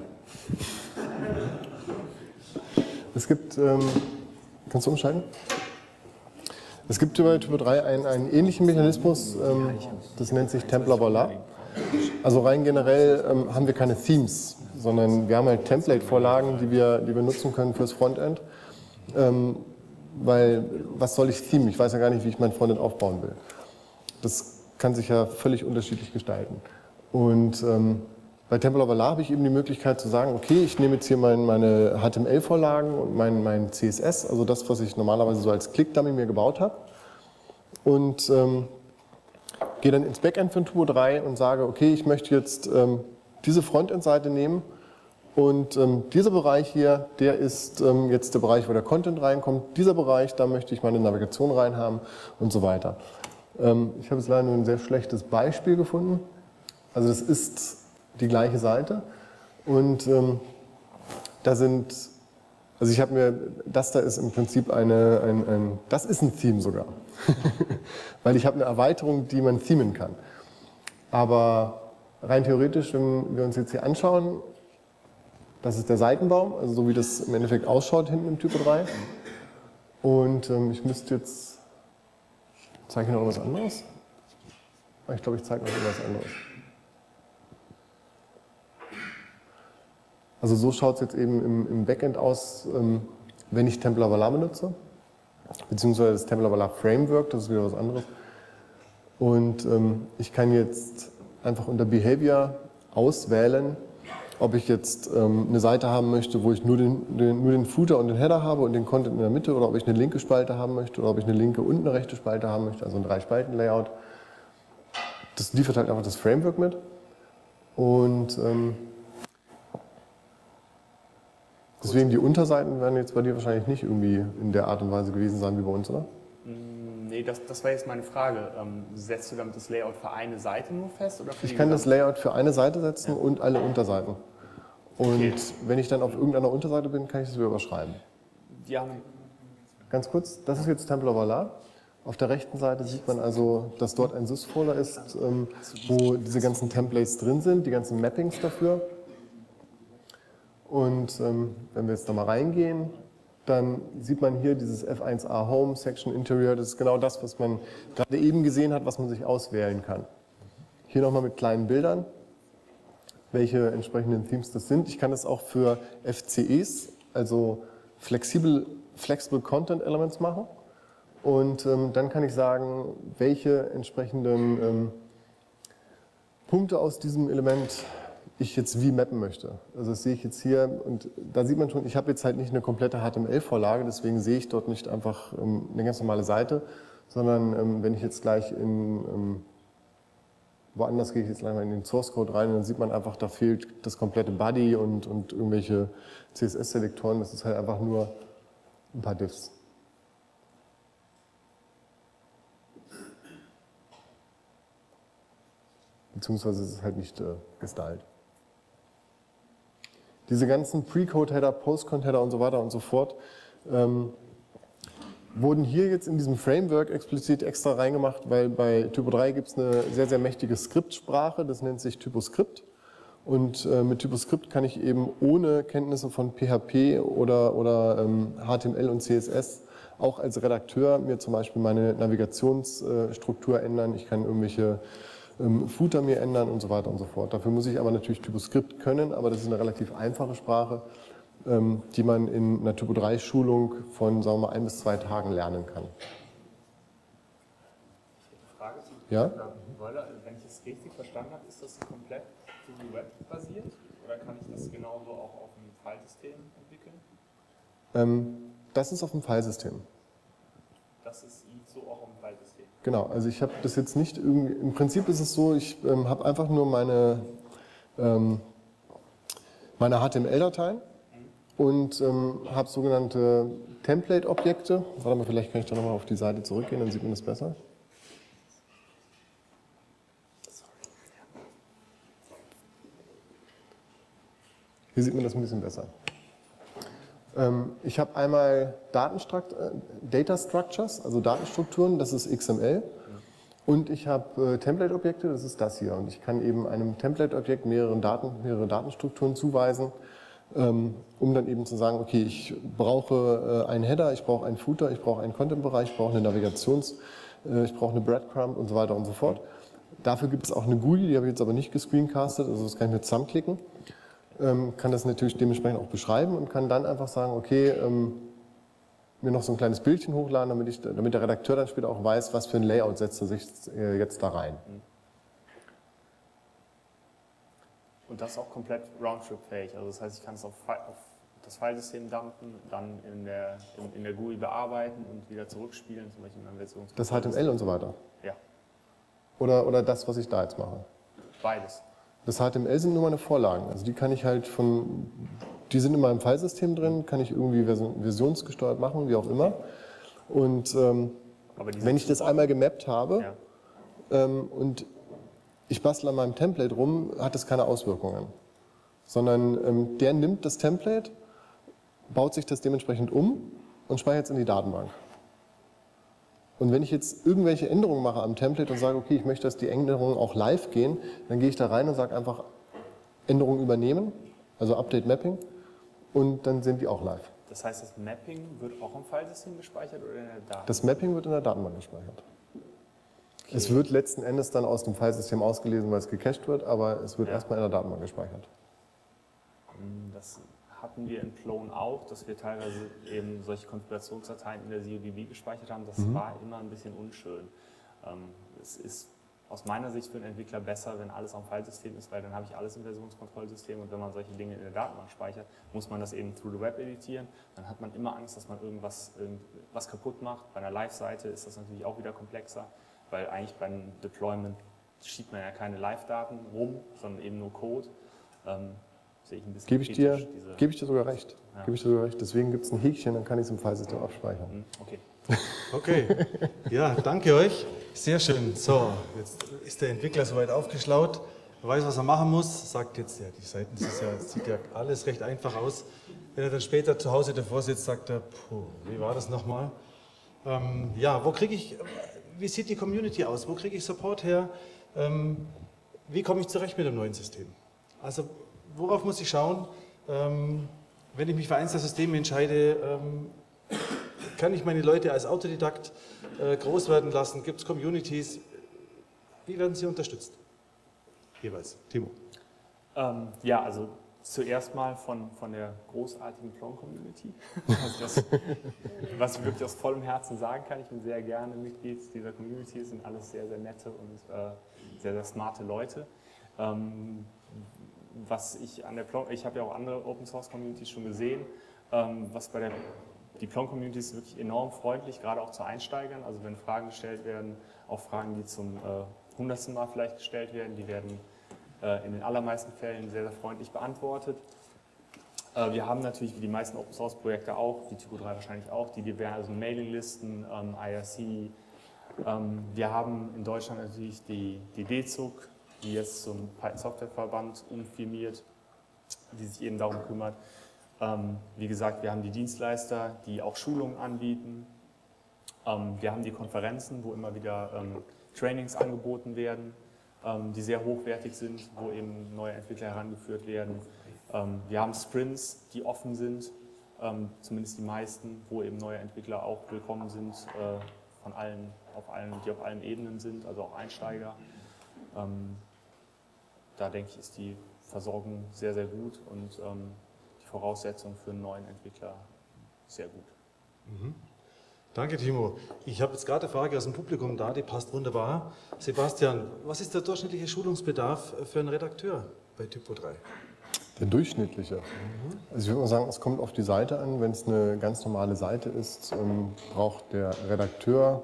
Es gibt, ähm, kannst du umschalten? Es gibt bei Typo drei einen, einen ähnlichen Mechanismus, ähm, das nennt sich Templar Voila. Also rein generell ähm, haben wir keine Themes, sondern wir haben halt Template-Vorlagen, die wir, die wir nutzen können fürs Frontend. Ähm, weil, was soll ich themen? Ich weiß ja gar nicht, wie ich mein Frontend aufbauen will. Das kann sich ja völlig unterschiedlich gestalten. Und ähm, bei Templar Voila habe ich eben die Möglichkeit zu sagen, okay, ich nehme jetzt hier mein, meine H T M L-Vorlagen und mein, mein C S S, also das, was ich normalerweise so als Click-Dummy mir gebaut habe, und ähm, gehe dann ins Backend von Typo drei und sage, okay, ich möchte jetzt ähm, diese Frontend-Seite nehmen und ähm, dieser Bereich hier, der ist ähm, jetzt der Bereich, wo der Content reinkommt. Dieser Bereich, da möchte ich meine Navigation reinhaben und so weiter. Ähm, ich habe jetzt leider nur ein sehr schlechtes Beispiel gefunden. Also das ist die gleiche Seite und ähm, da sind, also ich habe mir, das da ist im Prinzip eine, ein, ein, das ist ein Theme sogar, weil ich habe eine Erweiterung, die man themen kann. Aber rein theoretisch, wenn wir uns jetzt hier anschauen, das ist der Seitenbaum, also so wie das im Endeffekt ausschaut hinten im Typo drei. Und ähm, ich müsste jetzt, zeige ich noch was anderes? Ich glaube, ich zeige noch etwas anderes. Also so schaut es jetzt eben im, im Backend aus, ähm, wenn ich Templar Voila benutze, beziehungsweise das Templar Voila Framework, das ist wieder was anderes. Und ähm, ich kann jetzt einfach unter Behavior auswählen, ob ich jetzt ähm, eine Seite haben möchte, wo ich nur den, den, nur den Footer und den Header habe und den Content in der Mitte, oder ob ich eine linke Spalte haben möchte, oder ob ich eine linke und eine rechte Spalte haben möchte, also ein Drei-Spalten-Layout. Das liefert halt einfach das Framework mit. Und ähm, deswegen die Unterseiten werden jetzt bei dir wahrscheinlich nicht irgendwie in der Art und Weise gewesen sein wie bei uns, oder? Nee, das, das war jetzt meine Frage. Ähm, setzt du damit das Layout für eine Seite nur fest? Oder für ich kann das Layout für eine Seite setzen, ja, und alle Unterseiten. Und okay, wenn ich dann auf irgendeiner Unterseite bin, kann ich das wieder überschreiben. Ja. Ganz kurz, das ist jetzt Templar Voila. Auf der rechten Seite sieht man also, dass dort ein Sys-Folder ist, ähm, wo diese ganzen Templates drin sind, die ganzen Mappings dafür. Und ähm, wenn wir jetzt da mal reingehen, dann sieht man hier dieses F eins A Home Section Interior. Das ist genau das, was man gerade eben gesehen hat, was man sich auswählen kann. Hier nochmal mit kleinen Bildern, welche entsprechenden Themes das sind. Ich kann das auch für F C Es, also Flexible, Flexible Content Elements machen. Und ähm, dann kann ich sagen, welche entsprechenden ähm, Punkte aus diesem Element ich jetzt wie mappen möchte. Also das sehe ich jetzt hier, und da sieht man schon, ich habe jetzt halt nicht eine komplette H T M L-Vorlage, deswegen sehe ich dort nicht einfach ähm, eine ganz normale Seite, sondern ähm, wenn ich jetzt gleich in, ähm, Woanders gehe ich jetzt gleich mal in den Source Code rein und dann sieht man einfach, da fehlt das komplette Body und, und irgendwelche C S S-Selektoren. Das ist halt einfach nur ein paar Diffs. Beziehungsweise es ist halt nicht äh, gestylt. Diese ganzen Pre-Code-Header, Post-Code-Header und so weiter und so fort ähm, wurden hier jetzt in diesem Framework explizit extra reingemacht, weil bei Typo drei gibt es eine sehr, sehr mächtige Skriptsprache, das nennt sich TypoScript. Und äh, mit TypoScript kann ich eben ohne Kenntnisse von P H P oder, oder ähm, H T M L und C S S auch als Redakteur mir zum Beispiel meine Navigationsstruktur äh, ändern. Ich kann irgendwelche ähm, Footer mir ändern und so weiter und so fort. Dafür muss ich aber natürlich TypoScript können, aber das ist eine relativ einfache Sprache, ähm, die man in einer Typo drei Schulung von, sagen wir mal, ein bis zwei Tagen lernen kann. Ich hätte eine Frage zu Ja? Boiler. Wenn ich es richtig verstanden habe, ist das komplett Typo Web basiert oder kann ich das genauso auch auf einem Filesystem entwickeln? Ähm, das ist auf dem Filesystem. Das ist so auch auf dem Filesystem. Genau, also ich habe das jetzt nicht irgendwie, im Prinzip ist es so, ich ähm, habe einfach nur meine, ähm, meine H T M L-Dateien und ähm, habe sogenannte Template-Objekte. Warte mal, vielleicht kann ich da nochmal auf die Seite zurückgehen, dann sieht man das besser. Hier sieht man das ein bisschen besser. Ähm, ich habe einmal Datenstruct äh, Data Structures, also Datenstrukturen, das ist X M L. Und ich habe äh, Template-Objekte, das ist das hier. Und ich kann eben einem Template-Objekt mehrere, Daten, mehrere Datenstrukturen zuweisen, ähm, um dann eben zu sagen, okay, ich brauche äh, einen Header, ich brauche einen Footer, ich brauche einen Content-Bereich, ich brauche eine Navigations-, äh, ich brauche eine Breadcrumb und so weiter und so fort. Dafür gibt es auch eine G U I, die habe ich jetzt aber nicht gescreencastet, also das kann ich mir zusammenklicken. Ähm, kann das natürlich dementsprechend auch beschreiben und kann dann einfach sagen, okay, ähm, mir noch so ein kleines Bildchen hochladen, damit, ich, damit der Redakteur dann später auch weiß, was für ein Layout setzt er sich äh, jetzt da rein. Und das ist auch komplett Roundtrip-fähig, also das heißt, ich kann es auf, auf das Filesystem dumpen, dann in der, in, in der G U I bearbeiten und wieder zurückspielen, zum Beispiel in einer Version. Das H T M L und so weiter? Ja. Oder, oder das, was ich da jetzt mache? Beides. Das H T M L sind nur meine Vorlagen. Also die kann ich halt von, die sind in meinem Filesystem drin, kann ich irgendwie versionsgesteuert machen, wie auch immer. Und ähm, wenn ich das einmal gemappt habe ja. ähm, und ich bastle an meinem Template rum, hat das keine Auswirkungen. Sondern ähm, der nimmt das Template, baut sich das dementsprechend um und speichert es in die Datenbank. Und wenn ich jetzt irgendwelche Änderungen mache am Template und sage, okay, ich möchte, dass die Änderungen auch live gehen, dann gehe ich da rein und sage einfach Änderungen übernehmen, also Update Mapping, und dann sind die auch live. Das heißt, das Mapping wird auch im Filesystem gespeichert oder in der Datenbank? Das Mapping wird in der Datenbank gespeichert. Okay. Es wird letzten Endes dann aus dem Filesystem ausgelesen, weil es gecached wird, aber es wird Ja. erstmal in der Datenbank gespeichert. Das hatten wir in Plone auch, dass wir teilweise eben solche Konfigurationsdateien in der C O D B gespeichert haben. Das Mhm. war immer ein bisschen unschön. Ähm, es ist aus meiner Sicht für den Entwickler besser, wenn alles am Filesystem ist, weil dann habe ich alles im Versionskontrollsystem und wenn man solche Dinge in der Datenbank speichert, muss man das eben through the web editieren. Dann hat man immer Angst, dass man irgendwas was kaputt macht. Bei einer Live-Seite ist das natürlich auch wieder komplexer, weil eigentlich beim Deployment schiebt man ja keine Live-Daten rum, sondern eben nur Code. Ähm, sehe ich ein bisschen Gebe ich, dir, kritisch, diese- gebe ich dir sogar recht. Ja. Gebe ich dir sogar recht. Deswegen gibt es ein Häkchen, dann kann ich es im Filesystem abspeichern. Hm, Okay. Okay, ja, danke euch. Sehr schön. So, jetzt ist der Entwickler soweit aufgeschlaut, er weiß, was er machen muss, sagt jetzt, ja, die Seiten, das, ist ja, das sieht ja alles recht einfach aus. Wenn er dann später zu Hause davor sitzt, sagt er, puh, wie war das nochmal? Ähm, ja, wo kriege ich, wie sieht die Community aus? Wo kriege ich Support her? Ähm, wie komme ich zurecht mit dem neuen System? Also, worauf muss ich schauen, ähm, wenn ich mich für eins der Systeme entscheide? Ähm, Kann ich meine Leute als Autodidakt äh, groß werden lassen? Gibt es Communities? Wie werden sie unterstützt? Jeweils. Timo. Ähm, ja, also zuerst mal von, von der großartigen Plone-Community. Also das, was ich wirklich aus vollem Herzen sagen kann, ich bin sehr gerne Mitglied dieser Community. Es sind alles sehr, sehr nette und äh, sehr, sehr smarte Leute. Ähm, was ich an der Plone, ich habe ja auch andere Open-Source-Communities schon gesehen, ähm, was bei der Die Plone-Community ist wirklich enorm freundlich, gerade auch zu Einsteigern. Also wenn Fragen gestellt werden, auch Fragen, die zum äh, hundertsten Mal vielleicht gestellt werden. Die werden äh, in den allermeisten Fällen sehr, sehr freundlich beantwortet. Äh, wir haben natürlich, wie die meisten Open-Source-Projekte auch, die Typo drei wahrscheinlich auch, die diversen Mailinglisten, ähm, I R C. Ähm, wir haben in Deutschland natürlich die, die D Z U K, die jetzt zum Python-Software-Verband umfirmiert, die sich eben darum kümmert. Ähm, wie gesagt, wir haben die Dienstleister, die auch Schulungen anbieten. Ähm, wir haben die Konferenzen, wo immer wieder ähm, Trainings angeboten werden, ähm, die sehr hochwertig sind, wo eben neue Entwickler herangeführt werden. Ähm, wir haben Sprints, die offen sind, ähm, zumindest die meisten, wo eben neue Entwickler auch willkommen sind, äh, von allen, auf allen, die auf allen Ebenen sind, also auch Einsteiger. Ähm, da denke ich, ist die Versorgung sehr, sehr gut und ähm, die Voraussetzungen für einen neuen Entwickler sehr gut. Mhm. Danke, Timo. Ich habe jetzt gerade eine Frage aus dem Publikum da, die passt wunderbar. Sebastian, was ist der durchschnittliche Schulungsbedarf für einen Redakteur bei Typo drei? Der durchschnittliche? Mhm. Also ich würde mal sagen, es kommt auf die Seite an. Wenn es eine ganz normale Seite ist, ähm, braucht der Redakteur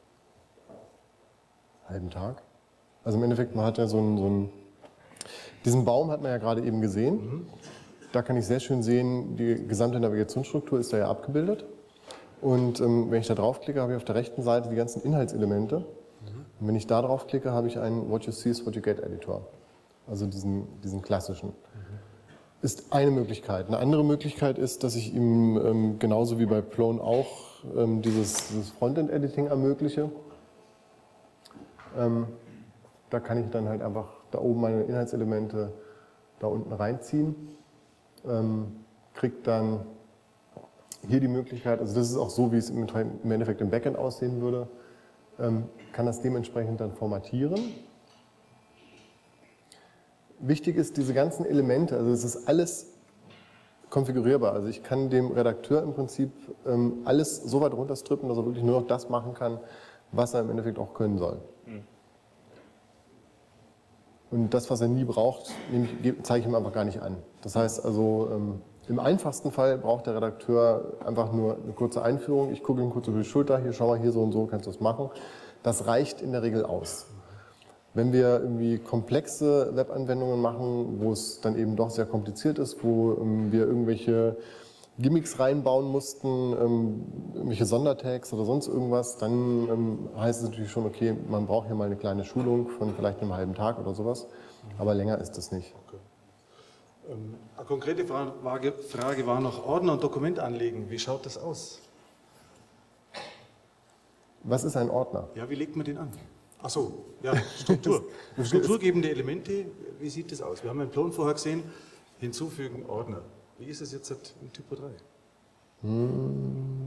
einen halben Tag. Also im Endeffekt, man hat ja so einen, so einen diesen Baum hat man ja gerade eben gesehen. Mhm. Da kann ich sehr schön sehen, die gesamte Navigationsstruktur ist da ja abgebildet. Und ähm, wenn ich da draufklicke, habe ich auf der rechten Seite die ganzen Inhaltselemente. Mhm. Und wenn ich da draufklicke, habe ich einen What You See is What You Get Editor. Also diesen, diesen klassischen. Mhm. Ist eine Möglichkeit. Eine andere Möglichkeit ist, dass ich ihm ähm, genauso wie bei Plone auch ähm, dieses, dieses Frontend-Editing ermögliche. Ähm, da kann ich dann halt einfach da oben meine Inhaltselemente da unten reinziehen. Ähm, kriegt dann hier die Möglichkeit, also das ist auch so, wie es im Endeffekt im Backend aussehen würde, ähm, kann das dementsprechend dann formatieren. Wichtig ist, diese ganzen Elemente, also es ist alles konfigurierbar. Also ich kann dem Redakteur im Prinzip ähm, alles so weit runterstrippen, dass er wirklich nur noch das machen kann, was er im Endeffekt auch können soll. Mhm. Und das, was er nie braucht, zeige ich ihm einfach gar nicht an. Das heißt also, ähm, im einfachsten Fall braucht der Redakteur einfach nur eine kurze Einführung. Ich gucke ihm kurz über die Schulter, hier schau mal, hier so und so kannst du es machen. Das reicht in der Regel aus. Wenn wir irgendwie komplexe Webanwendungen machen, wo es dann eben doch sehr kompliziert ist, wo ähm, wir irgendwelche Gimmicks reinbauen mussten, ähm, irgendwelche Sondertags oder sonst irgendwas, dann ähm, heißt es natürlich schon, okay, man braucht hier mal eine kleine Schulung von vielleicht einem halben Tag oder sowas, aber länger ist das nicht. Okay. Ähm, eine konkrete Frage, Frage war noch Ordner und Dokument anlegen. Wie schaut das aus? Was ist ein Ordner? Ja, wie legt man den an? Ach so, ja, Struktur. Strukturgebende Elemente, wie sieht das aus? Wir haben einen Plone vorher gesehen, hinzufügen Ordner. Wie ist es jetzt in Typo drei? Hm.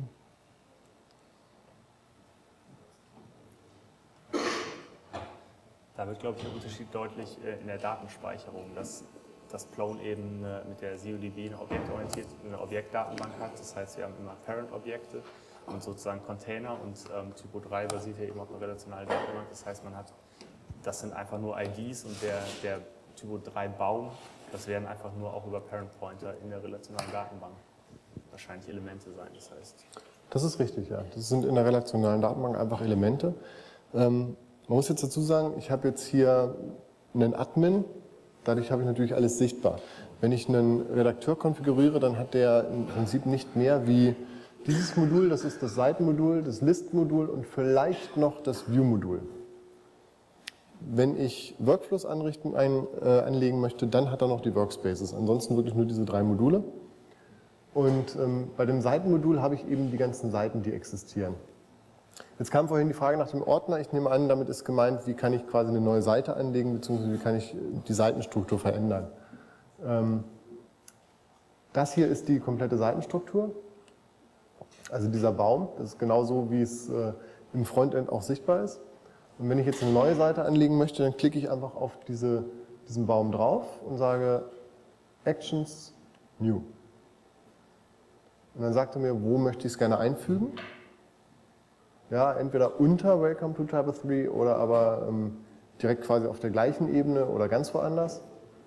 Da wird, glaube ich, der Unterschied deutlich in der Datenspeicherung, dass das Plone eben mit der C O D B eine objektorientierte eine Objektdatenbank hat. Das heißt, wir haben immer Parent-Objekte und sozusagen Container und ähm, Typo drei basiert ja eben auf einer relationalen Datenbank. Das heißt, man hat, das sind einfach nur I Ds und der, der Typo drei Baum, das werden einfach nur auch über Parent-Pointer in der relationalen Datenbank wahrscheinlich Elemente sein. Das heißt. Das ist richtig, ja. Das sind in der relationalen Datenbank einfach Elemente. Ähm, man muss jetzt dazu sagen, ich habe jetzt hier einen Admin, dadurch habe ich natürlich alles sichtbar. Wenn ich einen Redakteur konfiguriere, dann hat der im Prinzip nicht mehr wie dieses Modul, das ist das Seitenmodul, das List-Modul und vielleicht noch das View-Modul. Wenn ich Workflows anrichten, ein, äh, anlegen möchte, dann hat er noch die Workspaces. Ansonsten wirklich nur diese drei Module. Und ähm, bei dem Seitenmodul habe ich eben die ganzen Seiten, die existieren. Jetzt kam vorhin die Frage nach dem Ordner. Ich nehme an, damit ist gemeint, wie kann ich quasi eine neue Seite anlegen, beziehungsweise wie kann ich die Seitenstruktur verändern. Ähm, das hier ist die komplette Seitenstruktur. Also dieser Baum, das ist genauso, wie es äh, im Frontend auch sichtbar ist. Und wenn ich jetzt eine neue Seite anlegen möchte, dann klicke ich einfach auf diese, diesen Baum drauf und sage Actions New. Und dann sagt er mir, wo möchte ich es gerne einfügen. Ja, entweder unter Welcome to Typo drei oder aber ähm, direkt quasi auf der gleichen Ebene oder ganz woanders.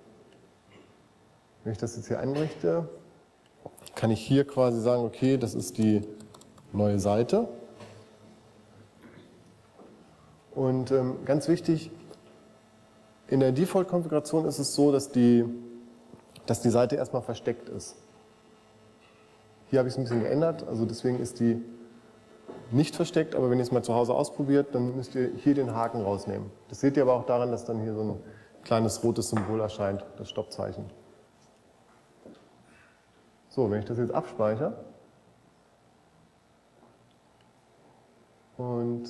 Wenn ich das jetzt hier einrichte, kann ich hier quasi sagen, okay, das ist die neue Seite. Und ähm, ganz wichtig, In der Default-Konfiguration ist es so, dass die, dass die Seite erstmal versteckt ist. Hier habe ich es ein bisschen geändert, also deswegen ist die nicht versteckt, aber wenn ihr es mal zu Hause ausprobiert, dann müsst ihr hier den Haken rausnehmen. Das seht ihr aber auch daran, dass dann hier so ein kleines rotes Symbol erscheint, das Stoppzeichen. So, wenn ich das jetzt abspeichere und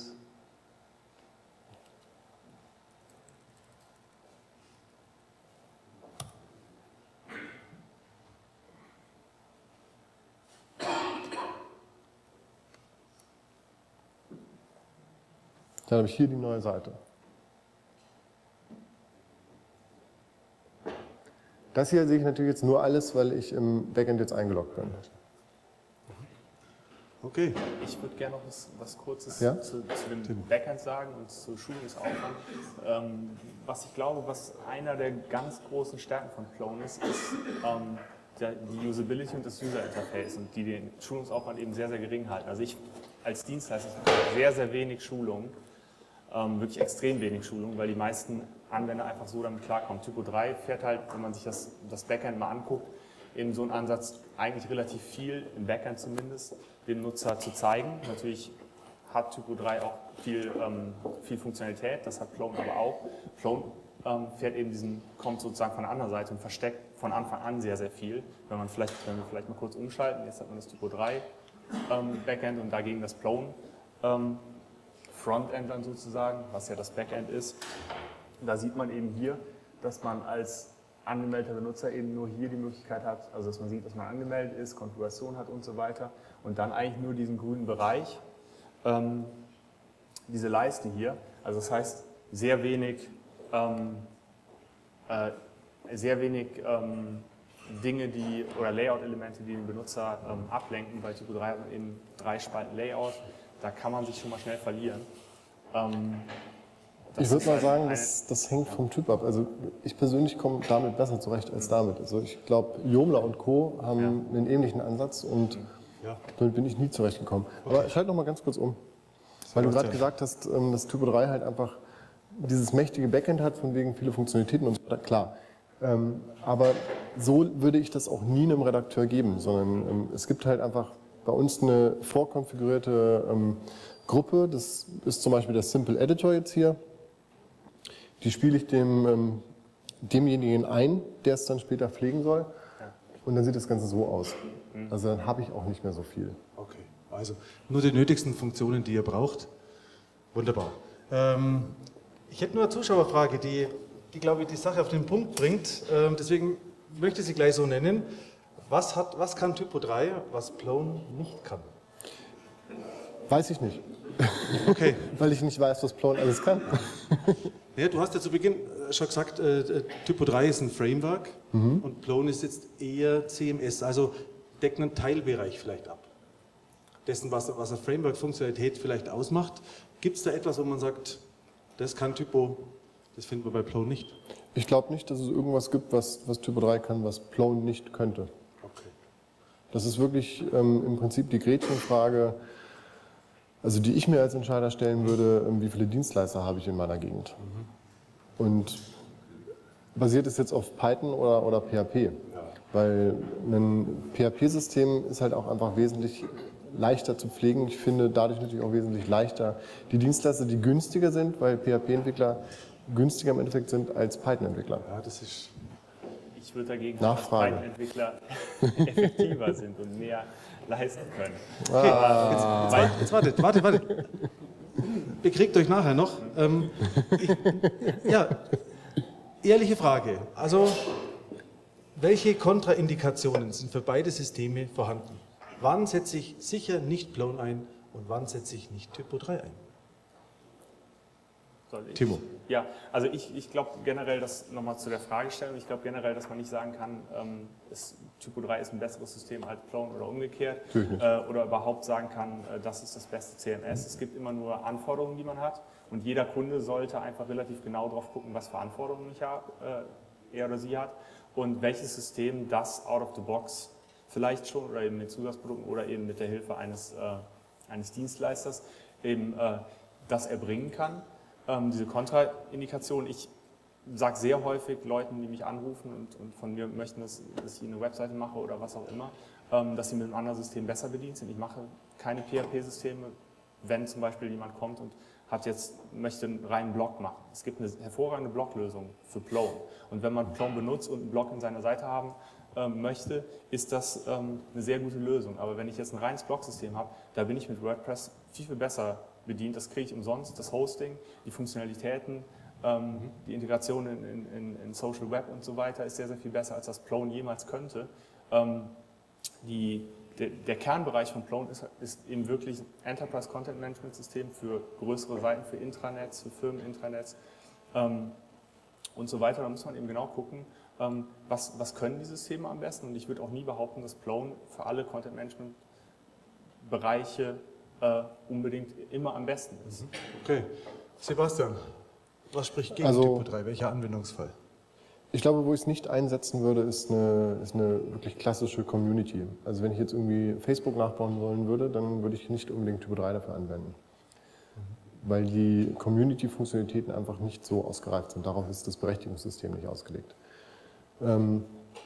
dann habe ich hier die neue Seite. Das hier sehe ich natürlich jetzt nur alles, weil ich im Backend jetzt eingeloggt bin. Okay. Ich würde gerne noch was, was Kurzes Ja? zu, zu dem Backend sagen und zu Schulungsaufwand. Ähm, was ich glaube, was einer der ganz großen Stärken von Plone ist, ist ähm, der, die Usability und das User Interface, und die den Schulungsaufwand eben sehr, sehr gering halten. Also ich als Dienstleister habe sehr, sehr wenig Schulungen, ähm, wirklich extrem wenig Schulungen, weil die meisten Anwender einfach so damit klarkommen. Typo drei fährt halt, wenn man sich das, das Backend mal anguckt, eben so einen Ansatz, eigentlich relativ viel, im Backend zumindest, dem Nutzer zu zeigen. Natürlich hat Typo drei auch viel, ähm, viel Funktionalität, das hat Plone aber auch. Plone ähm, fährt eben diesen, kommt sozusagen von der anderen Seite und versteckt von Anfang an sehr, sehr viel. Wenn, man vielleicht, wenn wir vielleicht mal kurz umschalten, jetzt hat man das Typo drei ähm, Backend und dagegen das Plone ähm, Frontend dann sozusagen, was ja das Backend ist. Da sieht man eben hier, dass man als angemeldeter Benutzer eben nur hier die Möglichkeit hat, also dass man sieht, dass man angemeldet ist, Konfiguration hat und so weiter, und dann eigentlich nur diesen grünen Bereich, ähm, diese Leiste hier. Also das heißt, sehr wenig, ähm, äh, sehr wenig ähm, Dinge, die oder Layout-Elemente, die den Benutzer ähm, ablenken. Bei Typo drei hat man eben drei Spalten Layout, da kann man sich schon mal schnell verlieren. Ähm, Ich würde mal sagen, das, das hängt vom Typ ab. Also ich persönlich komme damit besser zurecht als damit. Also ich glaube, Joomla und Co. haben ja. einen ähnlichen Ansatz und ja. damit bin ich nie zurechtgekommen. Okay. Aber schalte noch mal ganz kurz um. Weil du gerade gesagt hast, dass Typo drei halt einfach dieses mächtige Backend hat, von wegen viele Funktionalitäten und so weiter. Klar. Aber so würde ich das auch nie einem Redakteur geben, sondern es gibt halt einfach bei uns eine vorkonfigurierte Gruppe. Das ist zum Beispiel der Simple Editor jetzt hier. Die spiele ich dem, ähm, demjenigen ein, der es dann später pflegen soll. Und dann sieht das Ganze so aus. Also dann habe ich auch nicht mehr so viel. Okay, also nur die nötigsten Funktionen, die ihr braucht. Wunderbar. Ähm, ich hätte nur eine Zuschauerfrage, die, die, glaube ich, die Sache auf den Punkt bringt. Ähm, deswegen möchte ich sie gleich so nennen. Was, hat, was kann Typo drei, was Plone nicht kann? Weiß ich nicht. Okay. Weil ich nicht weiß, was Plone alles kann. Ja, du hast ja zu Beginn schon gesagt, äh, Typo drei ist ein Framework mhm. und Plone ist jetzt eher C M S, also deckt einen Teilbereich vielleicht ab. Dessen, was, was eine Framework-Funktionalität vielleicht ausmacht. Gibt es da etwas, wo man sagt, das kann Typo, das finden wir bei Plone nicht? Ich glaube nicht, dass es irgendwas gibt, was, was Typo drei kann, was Plone nicht könnte. Okay. Das ist wirklich ähm, im Prinzip die Gretchenfrage, also die ich mir als Entscheider stellen würde, wie viele Dienstleister habe ich in meiner Gegend. Mhm. Und basiert es jetzt auf Python oder, oder P H P? Ja. Weil ein P H P-System ist halt auch einfach wesentlich leichter zu pflegen. Ich finde dadurch natürlich auch wesentlich leichter die Dienstleister, die günstiger sind, weil P H P-Entwickler günstiger im Endeffekt sind als Python-Entwickler. Ja, das ist... Ich würde dagegen Nachfrage. dass Python-Entwickler effektiver sind und mehr leisten können. Ah. Okay, jetzt, jetzt wartet, wartet, wartet. Bekriegt euch nachher noch. Ähm, ich, ja, ehrliche Frage. Also, welche Kontraindikationen sind für beide Systeme vorhanden? Wann setze ich sicher nicht Plone ein und wann setze ich nicht Typo drei ein? Soll ich? Timo. Ja, also ich, ich glaube generell, dass nochmal zu der Fragestellung, ich glaube generell, dass man nicht sagen kann, ähm, ist, Typo drei ist ein besseres System als Plone oder umgekehrt. Äh, oder überhaupt sagen kann, äh, das ist das beste C M S. Es gibt immer nur Anforderungen, die man hat, und jeder Kunde sollte einfach relativ genau drauf gucken, was für Anforderungen ich hab, äh, er oder sie hat und welches System das out of the box vielleicht schon oder eben mit Zusatzprodukten oder eben mit der Hilfe eines, äh, eines Dienstleisters eben äh, das erbringen kann. Diese Kontraindikation, ich sage sehr häufig Leuten, die mich anrufen und, und von mir möchten, dass, dass ich eine Webseite mache oder was auch immer, ähm, dass sie mit einem anderen System besser bedient sind. Ich mache keine P H P-Systeme, wenn zum Beispiel jemand kommt und hat jetzt, möchte einen reinen Blog machen. Es gibt eine hervorragende Bloglösung für Plone. Und wenn man Plone benutzt und einen Blog in seiner Seite haben ähm, möchte, ist das ähm, eine sehr gute Lösung. Aber wenn ich jetzt ein reines Blogsystem habe, da bin ich mit WordPress viel, viel besser bedient. Das kriege ich umsonst, das Hosting, die Funktionalitäten, ähm, mhm. die Integration in, in, in Social Web und so weiter ist sehr, sehr viel besser, als das Plone jemals könnte. Ähm, die Der, der Kernbereich von Plone ist, ist eben wirklich ein Enterprise Content Management System für größere Seiten, für Intranets, für Firmen-Intranets ähm, und so weiter. Da muss man eben genau gucken, ähm, was, was können die Systeme am besten. Und ich würde auch nie behaupten, dass Plone für alle Content Management Bereiche äh, unbedingt immer am besten ist. Okay. Sebastian, was spricht gegen also, Typo drei? Welcher Anwendungsfall? Ich glaube, wo ich es nicht einsetzen würde, ist eine, ist eine wirklich klassische Community. Also wenn ich jetzt irgendwie Facebook nachbauen wollen würde, dann würde ich nicht unbedingt Typo drei dafür anwenden. Mhm. Weil die Community-Funktionalitäten einfach nicht so ausgereift sind. Darauf ist das Berechtigungssystem nicht ausgelegt. Ähm,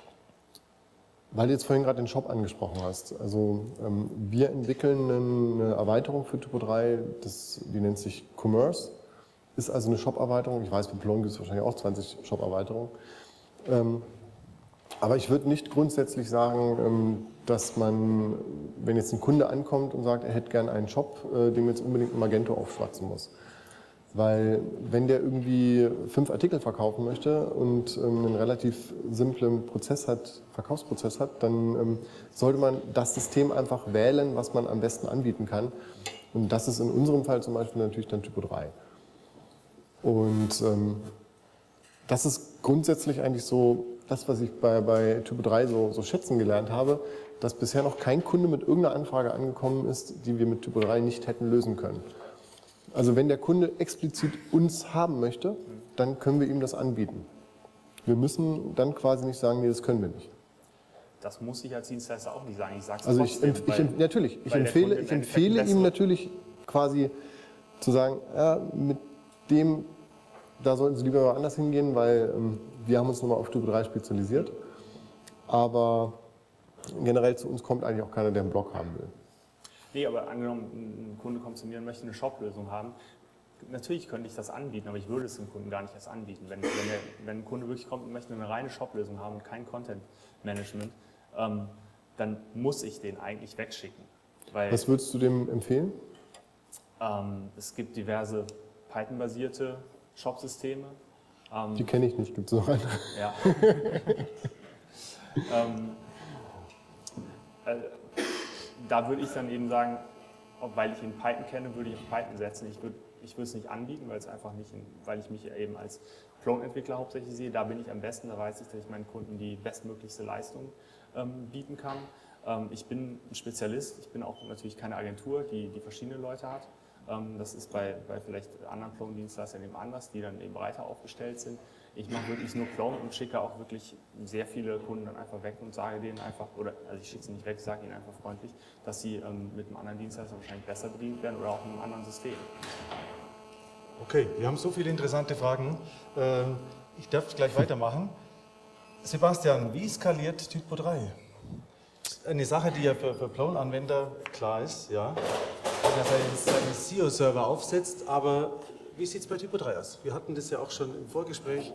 weil du jetzt vorhin gerade den Shop angesprochen hast. Also ähm, wir entwickeln eine Erweiterung für Typo drei, das, die nennt sich Commerce. Ist also eine Shop-Erweiterung. Ich weiß, für Plone gibt es wahrscheinlich auch zwanzig Shop-Erweiterungen. Ähm, aber ich würde nicht grundsätzlich sagen, ähm, dass man, wenn jetzt ein Kunde ankommt und sagt, er hätte gerne einen Shop, äh, dem jetzt unbedingt ein Magento aufschwatzen muss. Weil wenn der irgendwie fünf Artikel verkaufen möchte und ähm, einen relativ simplen Prozess hat, Verkaufsprozess hat, dann ähm, sollte man das System einfach wählen, was man am besten anbieten kann. Und das ist in unserem Fall zum Beispiel natürlich dann Typo drei. Und ähm, das ist grundsätzlich eigentlich so das, was ich bei, bei Typo drei so, so schätzen gelernt habe, dass bisher noch kein Kunde mit irgendeiner Anfrage angekommen ist, die wir mit Typo drei nicht hätten lösen können. Also wenn der Kunde explizit uns haben möchte, dann können wir ihm das anbieten. Wir müssen dann quasi nicht sagen, nee, das können wir nicht. Das muss ich als Dienstleister auch nicht sagen. Ich sage es also trotzdem, ich, ich, weil, natürlich, ich empfehle, ich empfehle ihm natürlich quasi zu sagen, ja, mit dem, da sollten Sie lieber anders hingehen, weil ähm, wir haben uns nochmal auf Typo drei spezialisiert. Aber generell zu uns kommt eigentlich auch keiner, der einen Blog haben will. Nee, aber angenommen, ein Kunde kommt zu mir und möchte eine Shop-Lösung haben. Natürlich könnte ich das anbieten, aber ich würde es dem Kunden gar nicht erst anbieten. Wenn, wenn, der, wenn ein Kunde wirklich kommt und möchte eine reine Shop-Lösung haben und kein Content-Management, ähm, dann muss ich den eigentlich wegschicken. Weil, Was würdest du dem empfehlen? Ähm, es gibt diverse Python-basierte Shop-Systeme. Ähm, Die kenne ich nicht, gibt es noch eine? Ja. ähm, äh, da würde ich dann eben sagen, ob, weil ich ihn Python kenne, würde ich auf Python setzen. Ich würde ich würde es nicht anbieten, weil es einfach nicht, in, weil ich mich eben als Plone-Entwickler hauptsächlich sehe. Da bin ich am besten, da weiß ich, dass ich meinen Kunden die bestmöglichste Leistung ähm, bieten kann. Ähm, ich bin ein Spezialist, ich bin auch natürlich keine Agentur, die, die verschiedene Leute hat. Ähm, das ist bei, bei vielleicht anderen Plone-Dienstleistern eben anders, die dann eben breiter aufgestellt sind. Ich mache wirklich nur Plone und schicke auch wirklich sehr viele Kunden dann einfach weg und sage denen einfach, oder also ich schicke sie nicht weg, sage ihnen einfach freundlich, dass sie ähm, mit einem anderen Dienstleister wahrscheinlich besser bedient werden oder auch mit einem anderen System. Okay, wir haben so viele interessante Fragen. Ähm, ich darf gleich weitermachen. Sebastian, wie skaliert Typo drei? Eine Sache, die ja für, für Plone-Anwender klar ist, ja, wenn er seinen, seinen S E O-Server aufsetzt, aber wie sieht es bei Typo drei aus? Wir hatten das ja auch schon im Vorgespräch.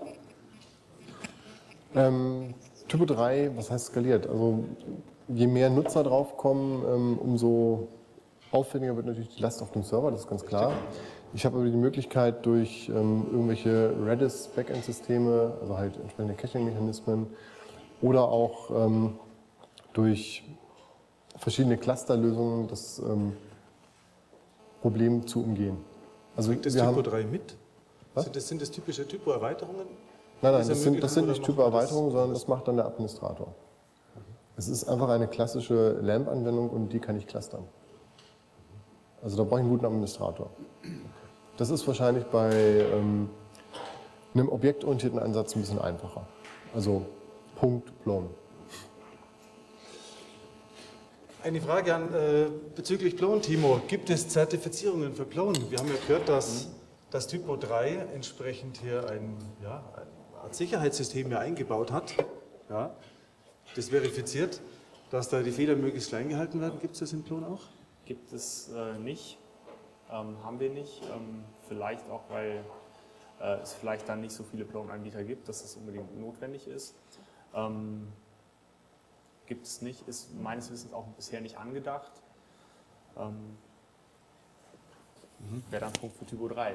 Ähm, Typo drei, was heißt skaliert? Also je mehr Nutzer draufkommen, ähm, umso aufwendiger wird natürlich die Last auf dem Server, das ist ganz klar. Ich habe aber die Möglichkeit, durch ähm, irgendwelche Redis-Backend-Systeme, also halt entsprechende Caching-Mechanismen oder auch ähm, durch verschiedene Cluster-Lösungen das ähm, Problem zu umgehen. Also Bringt das wir Typo haben, drei mit? Was? Sind das, sind das typische Typo-Erweiterungen? Nein, nein, das sind, das sind nicht Typo-Erweiterungen, sondern das macht dann der Administrator. Es ist einfach eine klassische LAMP-Anwendung und die kann ich clustern. Also da brauche ich einen guten Administrator. Das ist wahrscheinlich bei ähm, einem objektorientierten Ansatz ein bisschen einfacher. Also Punkt, Plone. Eine Frage an, äh, bezüglich Plone, Timo. Gibt es Zertifizierungen für Plone? Wir haben ja gehört, dass, mhm. dass Typo drei entsprechend hier ein, ja, Art Sicherheitssystem ja eingebaut hat, ja, das verifiziert, dass da die Federn möglichst klein gehalten werden. Gibt es das in Plone auch? Gibt es äh, nicht, ähm, haben wir nicht. Ähm, vielleicht auch, weil äh, es vielleicht dann nicht so viele Plone-Anbieter gibt, dass das unbedingt notwendig ist. Ähm, gibt es nicht, ist meines Wissens auch bisher nicht angedacht. Ähm, mhm. Wäre dann Punkt für Typo drei.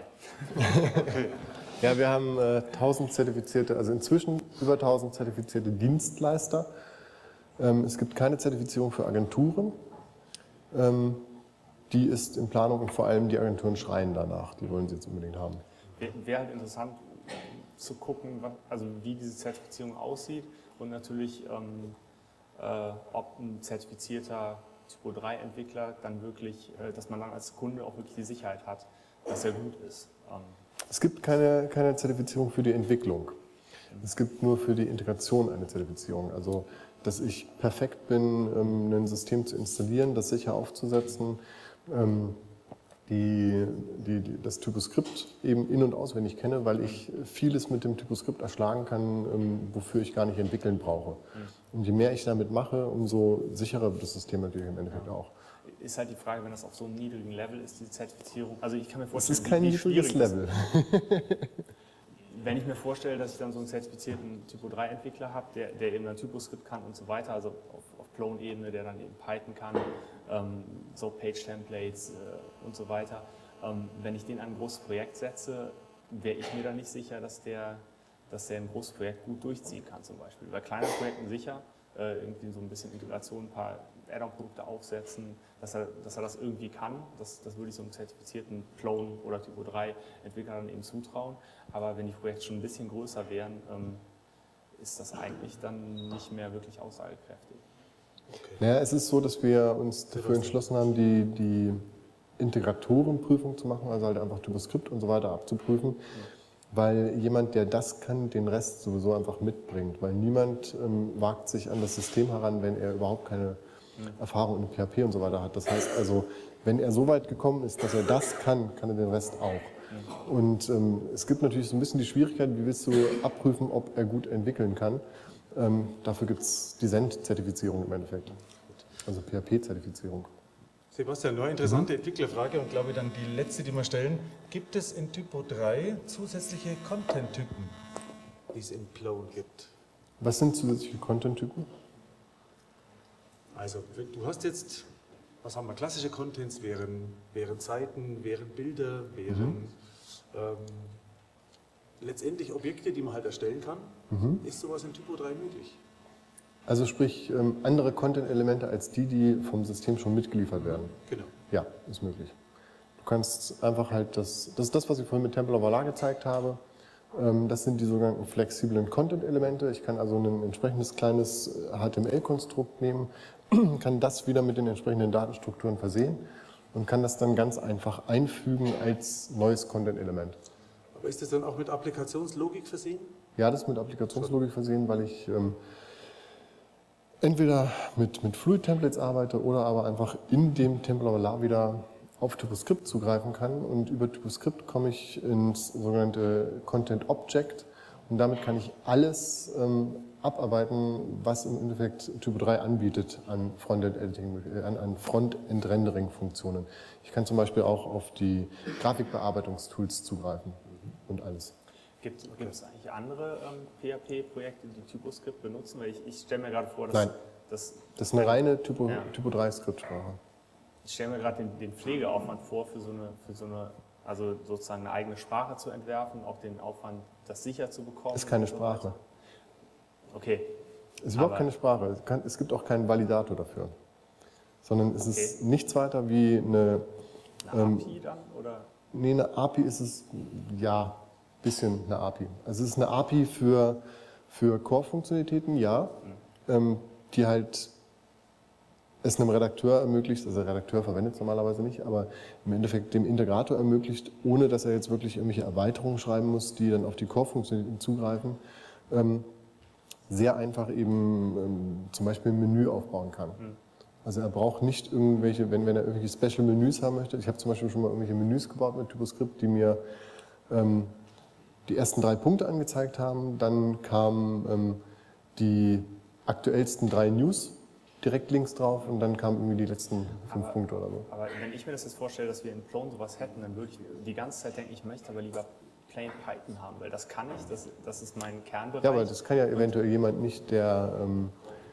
Ja, wir haben äh, tausend zertifizierte, also inzwischen über tausend zertifizierte Dienstleister. Ähm, es gibt keine Zertifizierung für Agenturen. Ähm, die ist in Planung und vor allem die Agenturen schreien danach. Die wollen sie jetzt unbedingt haben. Wäre halt interessant zu gucken, was, also wie diese Zertifizierung aussieht und natürlich, ähm, äh, ob ein zertifizierter Typo drei Entwickler dann wirklich, äh, dass man dann als Kunde auch wirklich die Sicherheit hat, dass er gut ist. Ähm. Es gibt keine, keine Zertifizierung für die Entwicklung. Es gibt nur für die Integration eine Zertifizierung. Also, dass ich perfekt bin, ähm, ein System zu installieren, das sicher aufzusetzen, ähm, Die, die, die, das Typoskript eben in- und auswendig kenne, weil ich vieles mit dem Typoskript erschlagen kann, ähm, wofür ich gar nicht entwickeln brauche. Und je mehr ich damit mache, umso sicherer wird das System natürlich im Endeffekt auch. Ist halt die Frage, wenn das auf so einem niedrigen Level ist, diese Zertifizierung. Also ich kann mir Es vorstellen, ist kein wie, wie niedriges schwierig Level. Wenn ich mir vorstelle, dass ich dann so einen zertifizierten Typo drei Entwickler habe, der, der eben ein Typoskript kann und so weiter, also auf, auf Plone-Ebene, der dann eben Python kann, ähm, so Page-Templates äh, und so weiter. Ähm, wenn ich den an ein großes Projekt setze, wäre ich mir da nicht sicher, dass der, dass der ein großes Projekt gut durchziehen kann zum Beispiel. Bei kleinen Projekten sicher, äh, irgendwie so ein bisschen Integration, ein paar Add-on-Produkte aufsetzen, dass er, dass er das irgendwie kann. Das, das würde ich so einem zertifizierten Plone oder Typo drei Entwickler dann eben zutrauen. Aber wenn die Projekte schon ein bisschen größer wären, ähm, ist das eigentlich dann nicht mehr wirklich aussagekräftig. Okay. Naja, es ist so, dass wir uns dafür entschlossen haben, die, die Integratorenprüfung zu machen, also halt einfach Typoskript und so weiter abzuprüfen, ja. Weil jemand, der das kann, den Rest sowieso einfach mitbringt, weil niemand ähm, wagt sich an das System heran, wenn er überhaupt keine Erfahrung in P H P und so weiter hat. Das heißt also, wenn er so weit gekommen ist, dass er das kann, kann er den Rest auch. Und ähm, es gibt natürlich so ein bisschen die Schwierigkeit, wie willst du abprüfen, ob er gut entwickeln kann. Ähm, dafür gibt es die Cent-Zertifizierung im Endeffekt, also P H P-Zertifizierung. Sebastian, eine interessante mhm. Entwicklerfrage und glaube dann die letzte, die wir stellen. Gibt es in Typo drei zusätzliche Content-Typen, die es in Plone gibt? Was sind zusätzliche Content-Typen? Also, du hast jetzt, was haben wir, klassische Contents, wären, wären Seiten, wären Bilder, wären mhm. ähm, letztendlich Objekte, die man halt erstellen kann. Mhm. Ist sowas in Typo drei möglich? Also sprich, ähm, andere Content-Elemente als die, die vom System schon mitgeliefert werden? Genau. Ja, ist möglich. Du kannst einfach halt, das, das ist das, was ich vorhin mit Temple Overlay gezeigt habe. Ähm, das sind die sogenannten flexiblen Content-Elemente. Ich kann also ein entsprechendes kleines H T M L-Konstrukt nehmen, kann das wieder mit den entsprechenden Datenstrukturen versehen und kann das dann ganz einfach einfügen als neues Content-Element. Aber ist das dann auch mit Applikationslogik versehen? Ja, das ist mit Applikationslogik versehen, weil ich ähm, entweder mit, mit Fluid-Templates arbeite oder aber einfach in dem Temple Overlay wieder auf Typoskript zugreifen kann. Und über Typoskript komme ich ins sogenannte Content Object und damit kann ich alles ähm, abarbeiten, was im Endeffekt Typo drei anbietet an Frontend-Editing, an, an Frontend-Rendering-Funktionen. Ich kann zum Beispiel auch auf die Grafikbearbeitungstools zugreifen und alles. Gibt es eigentlich andere ähm, P H P-Projekte, die Typoskript benutzen? Weil ich, ich stelle mir gerade vor, dass Nein. das... Das ist eine reine Typo, ja. Typo drei Skriptsprache. Ich stelle mir gerade den, den Pflegeaufwand vor, für so eine, für so eine, also sozusagen eine eigene Sprache zu entwerfen, auch den Aufwand, das sicher zu bekommen. Ist keine Sprache. Okay. Es ist überhaupt keine Sprache. Es, kann, es gibt auch keinen Validator dafür. Sondern es okay. ist nichts weiter wie eine... Eine ähm, A P I dann? Oder? Nee, eine A P I ist es, ja, ein bisschen eine A P I. Also es ist eine A P I für, für Core-Funktionalitäten, ja, mhm. ähm, die halt es einem Redakteur ermöglicht, also der Redakteur verwendet es normalerweise nicht, aber im Endeffekt dem Integrator ermöglicht, ohne dass er jetzt wirklich irgendwelche Erweiterungen schreiben muss, die dann auf die Core-Funktionalitäten zugreifen, ähm, sehr einfach eben ähm, zum Beispiel ein Menü aufbauen kann. Mhm. Also er braucht nicht irgendwelche, wenn, wenn er irgendwelche Special-Menüs haben möchte, ich habe zum Beispiel schon mal irgendwelche Menüs gebaut mit Typoskript, die mir ähm, die ersten drei Punkte angezeigt haben. Dann kamen ähm, die aktuellsten drei News direkt links drauf und dann kamen irgendwie die letzten fünf aber, Punkte oder so. Aber wenn ich mir das jetzt vorstelle, dass wir in Plone sowas hätten, dann würde ich die ganze Zeit denken, ich möchte aber lieber Plain Python haben, weil das kann ich, das, das ist mein Kernbereich. Ja, aber das kann ja eventuell jemand nicht, der, ähm,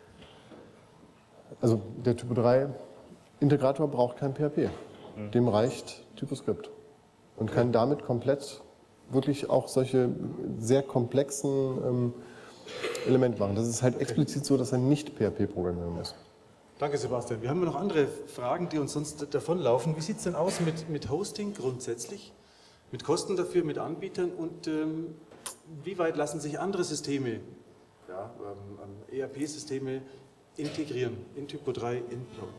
also der Typo drei Integrator braucht kein P H P. Mhm. Dem reicht TypoScript und okay. kann damit komplett wirklich auch solche sehr komplexen ähm, Elemente machen. Das ist halt okay. explizit so, dass er nicht P H P programmieren muss. Danke, Sebastian. Wir haben noch andere Fragen, die uns sonst davonlaufen. Wie sieht es denn aus mit, mit Hosting grundsätzlich? Mit Kosten dafür, mit Anbietern und ähm, wie weit lassen sich andere Systeme, ja, ähm, E R P-Systeme integrieren in Typo drei, in Plone?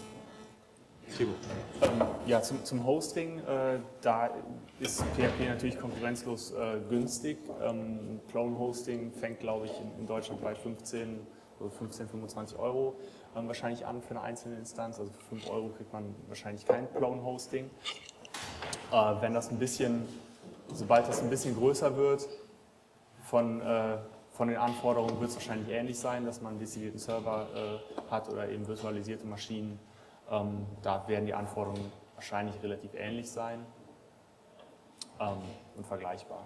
Timo. Ähm, ja, zum, zum Hosting, äh, da ist P H P natürlich konkurrenzlos äh, günstig. Ähm, Plone Hosting fängt, glaube ich, in, in Deutschland bei fünfzehn, also fünfzehn, fünfundzwanzig Euro ähm, wahrscheinlich an für eine einzelne Instanz. Also für fünf Euro kriegt man wahrscheinlich kein Plone Hosting. Äh, wenn das ein bisschen, sobald das ein bisschen größer wird, von, äh, von den Anforderungen wird es wahrscheinlich ähnlich sein, dass man einen dezidierten Server äh, hat oder eben virtualisierte Maschinen. Ähm, da werden die Anforderungen wahrscheinlich relativ ähnlich sein ähm, und vergleichbar.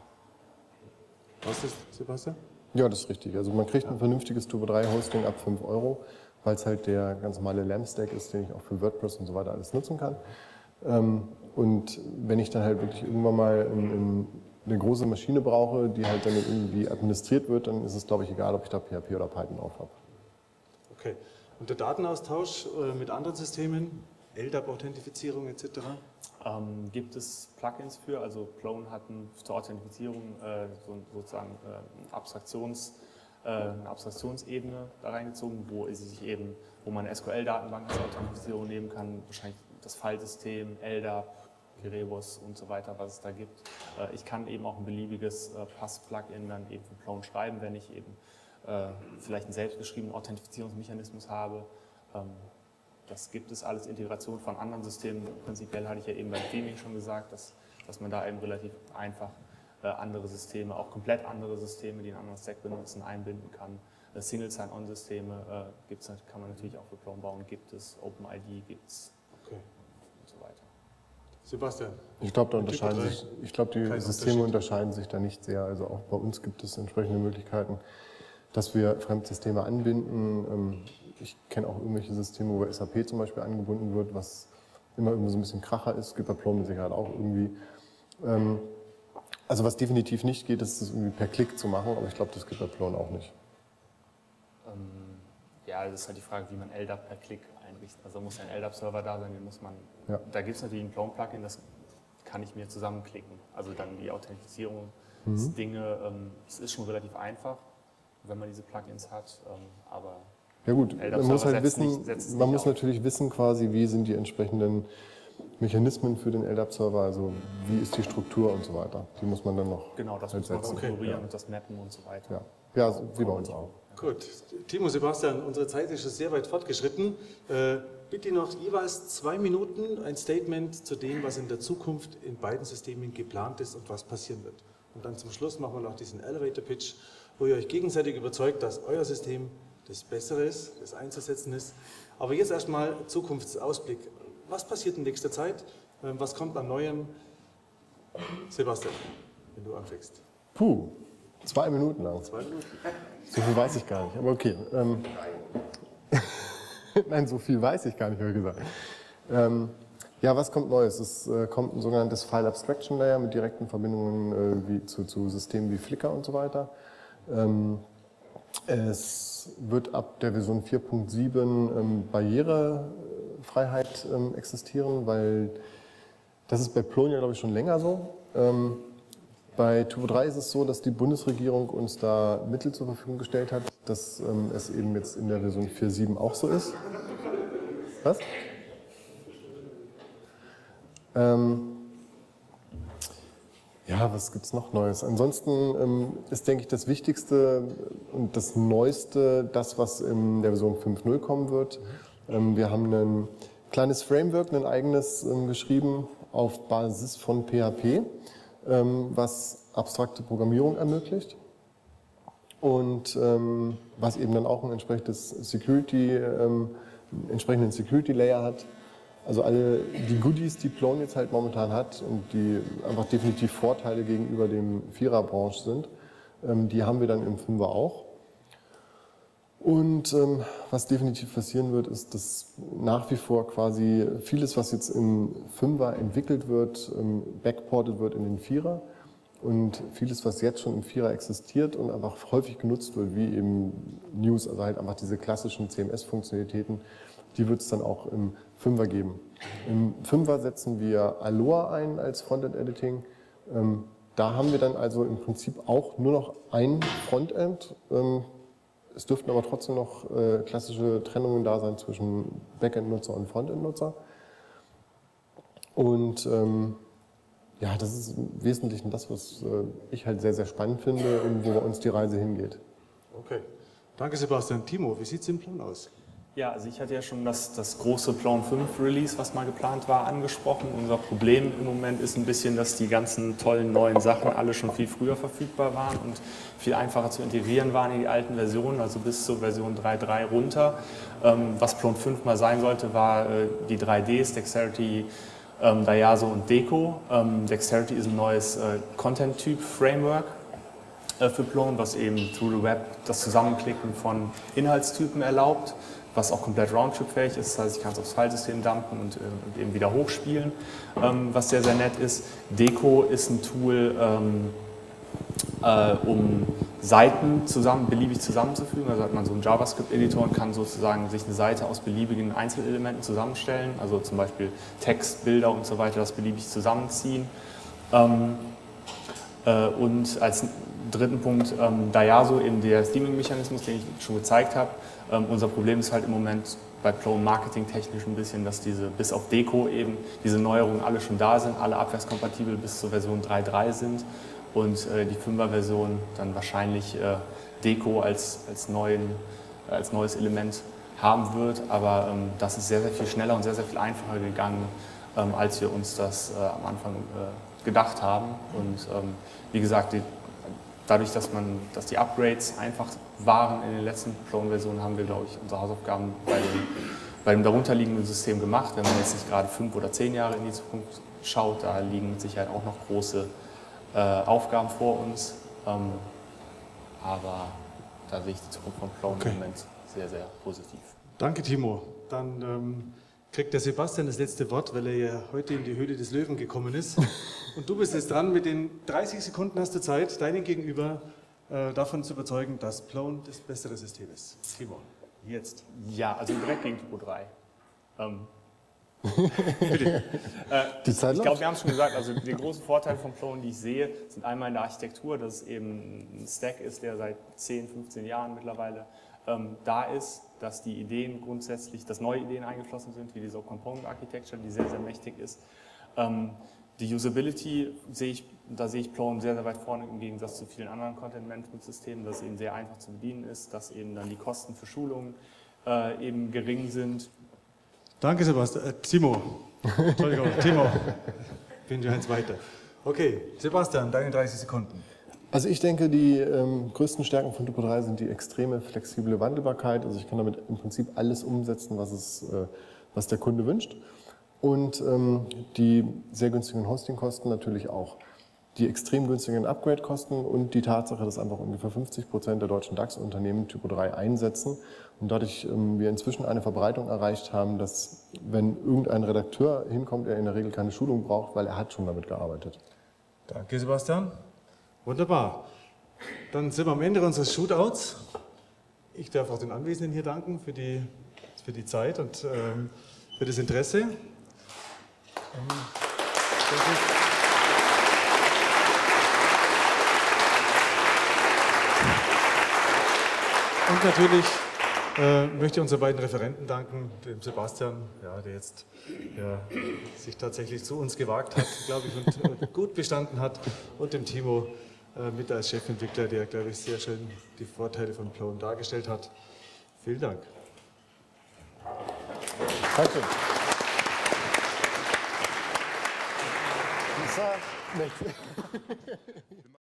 Was ist das, Sebastian? Ja, das ist richtig. Also man kriegt ein vernünftiges Typo drei Hosting ab fünf Euro, weil es halt der ganz normale LAMP-Stack ist, den ich auch für WordPress und so weiter alles nutzen kann. Ähm, und wenn ich dann halt wirklich irgendwann mal in, in eine große Maschine brauche, die halt dann irgendwie administriert wird, dann ist es, glaube ich, egal, ob ich da P H P oder Python drauf habe. Okay. Und der Datenaustausch äh, mit anderen Systemen, L D A P-Authentifizierung et cetera? Ähm, gibt es Plugins für? Also Plone hat ein, zur Authentifizierung äh, so, sozusagen äh, eine, Abstraktions, äh, eine Abstraktionsebene da reingezogen, wo sie sich eben, wo man eine S Q L-Datenbank als Authentifizierung nehmen kann, wahrscheinlich das Filesystem, L D A P, Kerebus und so weiter, was es da gibt. Äh, ich kann eben auch ein beliebiges äh, Pass-Plugin dann eben für Plone schreiben, wenn ich eben äh, vielleicht einen selbstgeschriebenen Authentifizierungsmechanismus habe. Ähm, das gibt es alles, Integration von anderen Systemen. Prinzipiell hatte ich ja eben beim Theming schon gesagt, dass, dass man da eben relativ einfach äh, andere Systeme, auch komplett andere Systeme, die einen anderen Stack benutzen, einbinden kann. Äh, Single Sign-On-Systeme äh, gibt's, kann man natürlich auch für Plone bauen, gibt es, OpenID gibt es okay. und so weiter. Sebastian? Ich glaube, da unterscheiden sich, ich glaube, die Systeme unterscheiden sich da nicht sehr. Also auch bei uns gibt es entsprechende Möglichkeiten, dass wir Fremdsysteme anbinden. Ich kenne auch irgendwelche Systeme, wo S A P zum Beispiel angebunden wird, was immer irgendwie so ein bisschen Kracher ist. Gibt bei Plone mit Sicherheit auch irgendwie. Also was definitiv nicht geht, ist das irgendwie per Klick zu machen, aber ich glaube, das geht bei Plone auch nicht. Ähm, ja, das ist halt die Frage, wie man L D A P per Klick einrichtet. Also muss ein L D A P-Server da sein, den muss man. Ja. Da gibt es natürlich ein Plone-Plugin, das kann ich mir zusammenklicken. Also dann die Authentifizierungsdinge, mhm. ähm, es ist schon relativ einfach, wenn man diese Plugins hat, ähm, aber ja gut, man muss halt wissen, nicht, man muss auf. natürlich wissen quasi, wie sind die entsprechenden Mechanismen für den L D A P-Server, also wie ist die Struktur und so weiter. Die muss man dann noch Genau, das halt muss man setzen. konfigurieren ja. und das mappen und so weiter. Ja, ja also wie bei uns auch. Gut, Timo, Sebastian, unsere Zeit ist schon sehr weit fortgeschritten. Äh, bitte noch jeweils zwei Minuten ein Statement zu dem, was in der Zukunft in beiden Systemen geplant ist und was passieren wird. Und dann zum Schluss machen wir noch diesen Elevator-Pitch, wo ihr euch gegenseitig überzeugt, dass euer System das Bessere ist, das einzusetzen ist. Aber jetzt erstmal Zukunftsausblick. Was passiert in nächster Zeit? Was kommt an Neuem? Sebastian, wenn du anfängst. Puh, zwei Minuten lang. Zwei Minuten? So viel weiß ich gar nicht, aber okay. Ähm, Nein, so viel weiß ich gar nicht, wie gesagt. Ähm, ja, was kommt Neues? Es äh, kommt ein sogenanntes File Abstraction Layer mit direkten Verbindungen äh, wie zu, zu Systemen wie Flickr und so weiter. Ähm, es wird ab der Version vier Punkt sieben ähm, Barrierefreiheit ähm, existieren, weil das ist bei Plone ja, glaube ich, schon länger so. Ähm, bei Typo drei ist es so, dass die Bundesregierung uns da Mittel zur Verfügung gestellt hat, dass ähm, es eben jetzt in der Version vier Punkt sieben auch so ist. Was? Ähm, ja, was gibt es noch Neues? Ansonsten ähm, ist, denke ich, das Wichtigste und das Neueste das, was in der Version fünf Punkt null kommen wird. Ähm, wir haben ein kleines Framework, ein eigenes ähm, geschrieben auf Basis von P H P. ähm, was abstrakte Programmierung ermöglicht und ähm, was eben dann auch ein entsprechendes Security, ähm, einen entsprechenden Security Layer hat. Also alle die Goodies, die Plone jetzt halt momentan hat und die einfach definitiv Vorteile gegenüber dem Vierer-Branche sind, ähm, die haben wir dann im Fünfer auch. Und ähm, was definitiv passieren wird, ist, dass nach wie vor quasi vieles, was jetzt im Fünfer entwickelt wird, ähm, backported wird in den Vierer. Und vieles, was jetzt schon im Vierer existiert und einfach häufig genutzt wird, wie eben News, also halt einfach diese klassischen C M S-Funktionalitäten, die wird es dann auch im Fünfer geben. Im Fünfer setzen wir Aloha ein als Frontend-Editing. Ähm, da haben wir dann also im Prinzip auch nur noch ein Frontend. Ähm, es dürften aber trotzdem noch äh, klassische Trennungen da sein zwischen Backend-Nutzer und Frontend-Nutzer. Und ähm, ja, das ist im Wesentlichen das, was äh, ich halt sehr, sehr spannend finde und wo bei uns die Reise hingeht. Okay. Danke, Sebastian. Timo, wie sieht es im Plan aus? Ja, also ich hatte ja schon das, das große Plone fünf Release, was mal geplant war, angesprochen. Unser Problem im Moment ist ein bisschen, dass die ganzen tollen neuen Sachen alle schon viel früher verfügbar waren und viel einfacher zu integrieren waren in die alten Versionen, also bis zur Version drei Punkt drei runter. Ähm, was Plone fünf mal sein sollte, war äh, die drei Ds, Dexterity, ähm, Dayaso und Deco. Ähm, Dexterity ist ein neues äh, Content-Typ-Framework äh, für Plone, was eben through the Web das Zusammenklicken von Inhaltstypen erlaubt, was auch komplett Roundtrip-fähig ist, das heißt, ich kann es aufs Filesystem dumpen und, äh, und eben wieder hochspielen, ähm, was sehr, sehr nett ist. Deco ist ein Tool, ähm, äh, um Seiten zusammen, beliebig zusammenzufügen. Also hat man so einen JavaScript-Editor und kann sozusagen sich eine Seite aus beliebigen Einzelelementen zusammenstellen, also zum Beispiel Text, Bilder und so weiter, das beliebig zusammenziehen. Ähm, äh, und als dritten Punkt ähm, Dayaso, eben der Theming-Mechanismus, den ich schon gezeigt habe. Ähm, unser Problem ist halt im Moment bei Plone marketingtechnisch ein bisschen, dass diese bis auf Deco eben diese Neuerungen alle schon da sind, alle abwärtskompatibel bis zur Version drei Punkt drei sind und äh, die Fünfer-Version dann wahrscheinlich äh, Deco als, als, neuen, äh, als neues Element haben wird. Aber ähm, das ist sehr, sehr viel schneller und sehr, sehr viel einfacher gegangen, ähm, als wir uns das äh, am Anfang äh, gedacht haben. Und ähm, wie gesagt, die, dadurch, dass, man, dass die Upgrades einfach waren in den letzten Plone-Versionen, haben wir, glaube ich, unsere Hausaufgaben bei dem, bei dem darunterliegenden System gemacht. Wenn man jetzt nicht gerade fünf oder zehn Jahre in die Zukunft schaut, da liegen mit Sicherheit auch noch große äh, Aufgaben vor uns. Ähm, aber da sehe ich die Zukunft von Plone okay. im Moment sehr, sehr positiv. Danke, Timo. Dann ähm, kriegt der Sebastian das letzte Wort, weil er ja heute in die Höhle des Löwen gekommen ist. Und du bist jetzt dran, mit den dreißig Sekunden hast du Zeit, deinen Gegenüber äh, davon zu überzeugen, dass Plone das bessere System ist. Timo, jetzt. Ja, also direkt gegen Typo drei. Ähm, äh, die Zeit ich glaube, wir haben es schon gesagt, also die großen Vorteile von Plone, die ich sehe, sind einmal in der Architektur, dass es eben ein Stack ist, der seit zehn, fünfzehn Jahren mittlerweile ähm, da ist, dass die Ideen grundsätzlich, dass neue Ideen eingeflossen sind, wie die So Component Architecture, die sehr, sehr mächtig ist. Ähm, die Usability sehe ich, da sehe ich Plone sehr, sehr weit vorne im Gegensatz zu vielen anderen Content-Management-Systemen, dass es eben sehr einfach zu bedienen ist, dass eben dann die Kosten für Schulungen äh, eben gering sind. Danke, Sebastian. Äh, Timo. Entschuldigung, Timo. Bin du eins weiter. Okay, Sebastian, deine dreißig Sekunden. Also ich denke, die ähm, größten Stärken von Typo drei sind die extreme flexible Wandelbarkeit. Also ich kann damit im Prinzip alles umsetzen, was, es, äh, was der Kunde wünscht. Und ähm, die sehr günstigen Hostingkosten natürlich auch. Die extrem günstigen Upgrade-Kosten und die Tatsache, dass einfach ungefähr fünfzig Prozent der deutschen DAX-Unternehmen Typo drei einsetzen und dadurch ähm, wir inzwischen eine Verbreitung erreicht haben, dass wenn irgendein Redakteur hinkommt, er in der Regel keine Schulung braucht, weil er hat schon damit gearbeitet. Danke, Sebastian. Wunderbar. Dann sind wir am Ende unseres Shootouts. Ich darf auch den Anwesenden hier danken für die, für die Zeit und ähm, für das Interesse. Ähm, Und natürlich äh, möchte ich unseren beiden Referenten danken, dem Sebastian, ja, der jetzt ja, sich tatsächlich zu uns gewagt hat, glaube ich, und äh, gut bestanden hat, und dem Timo äh, mit als Chefentwickler, der, glaube ich, sehr schön die Vorteile von Plone dargestellt hat. Vielen Dank. Danke. Next.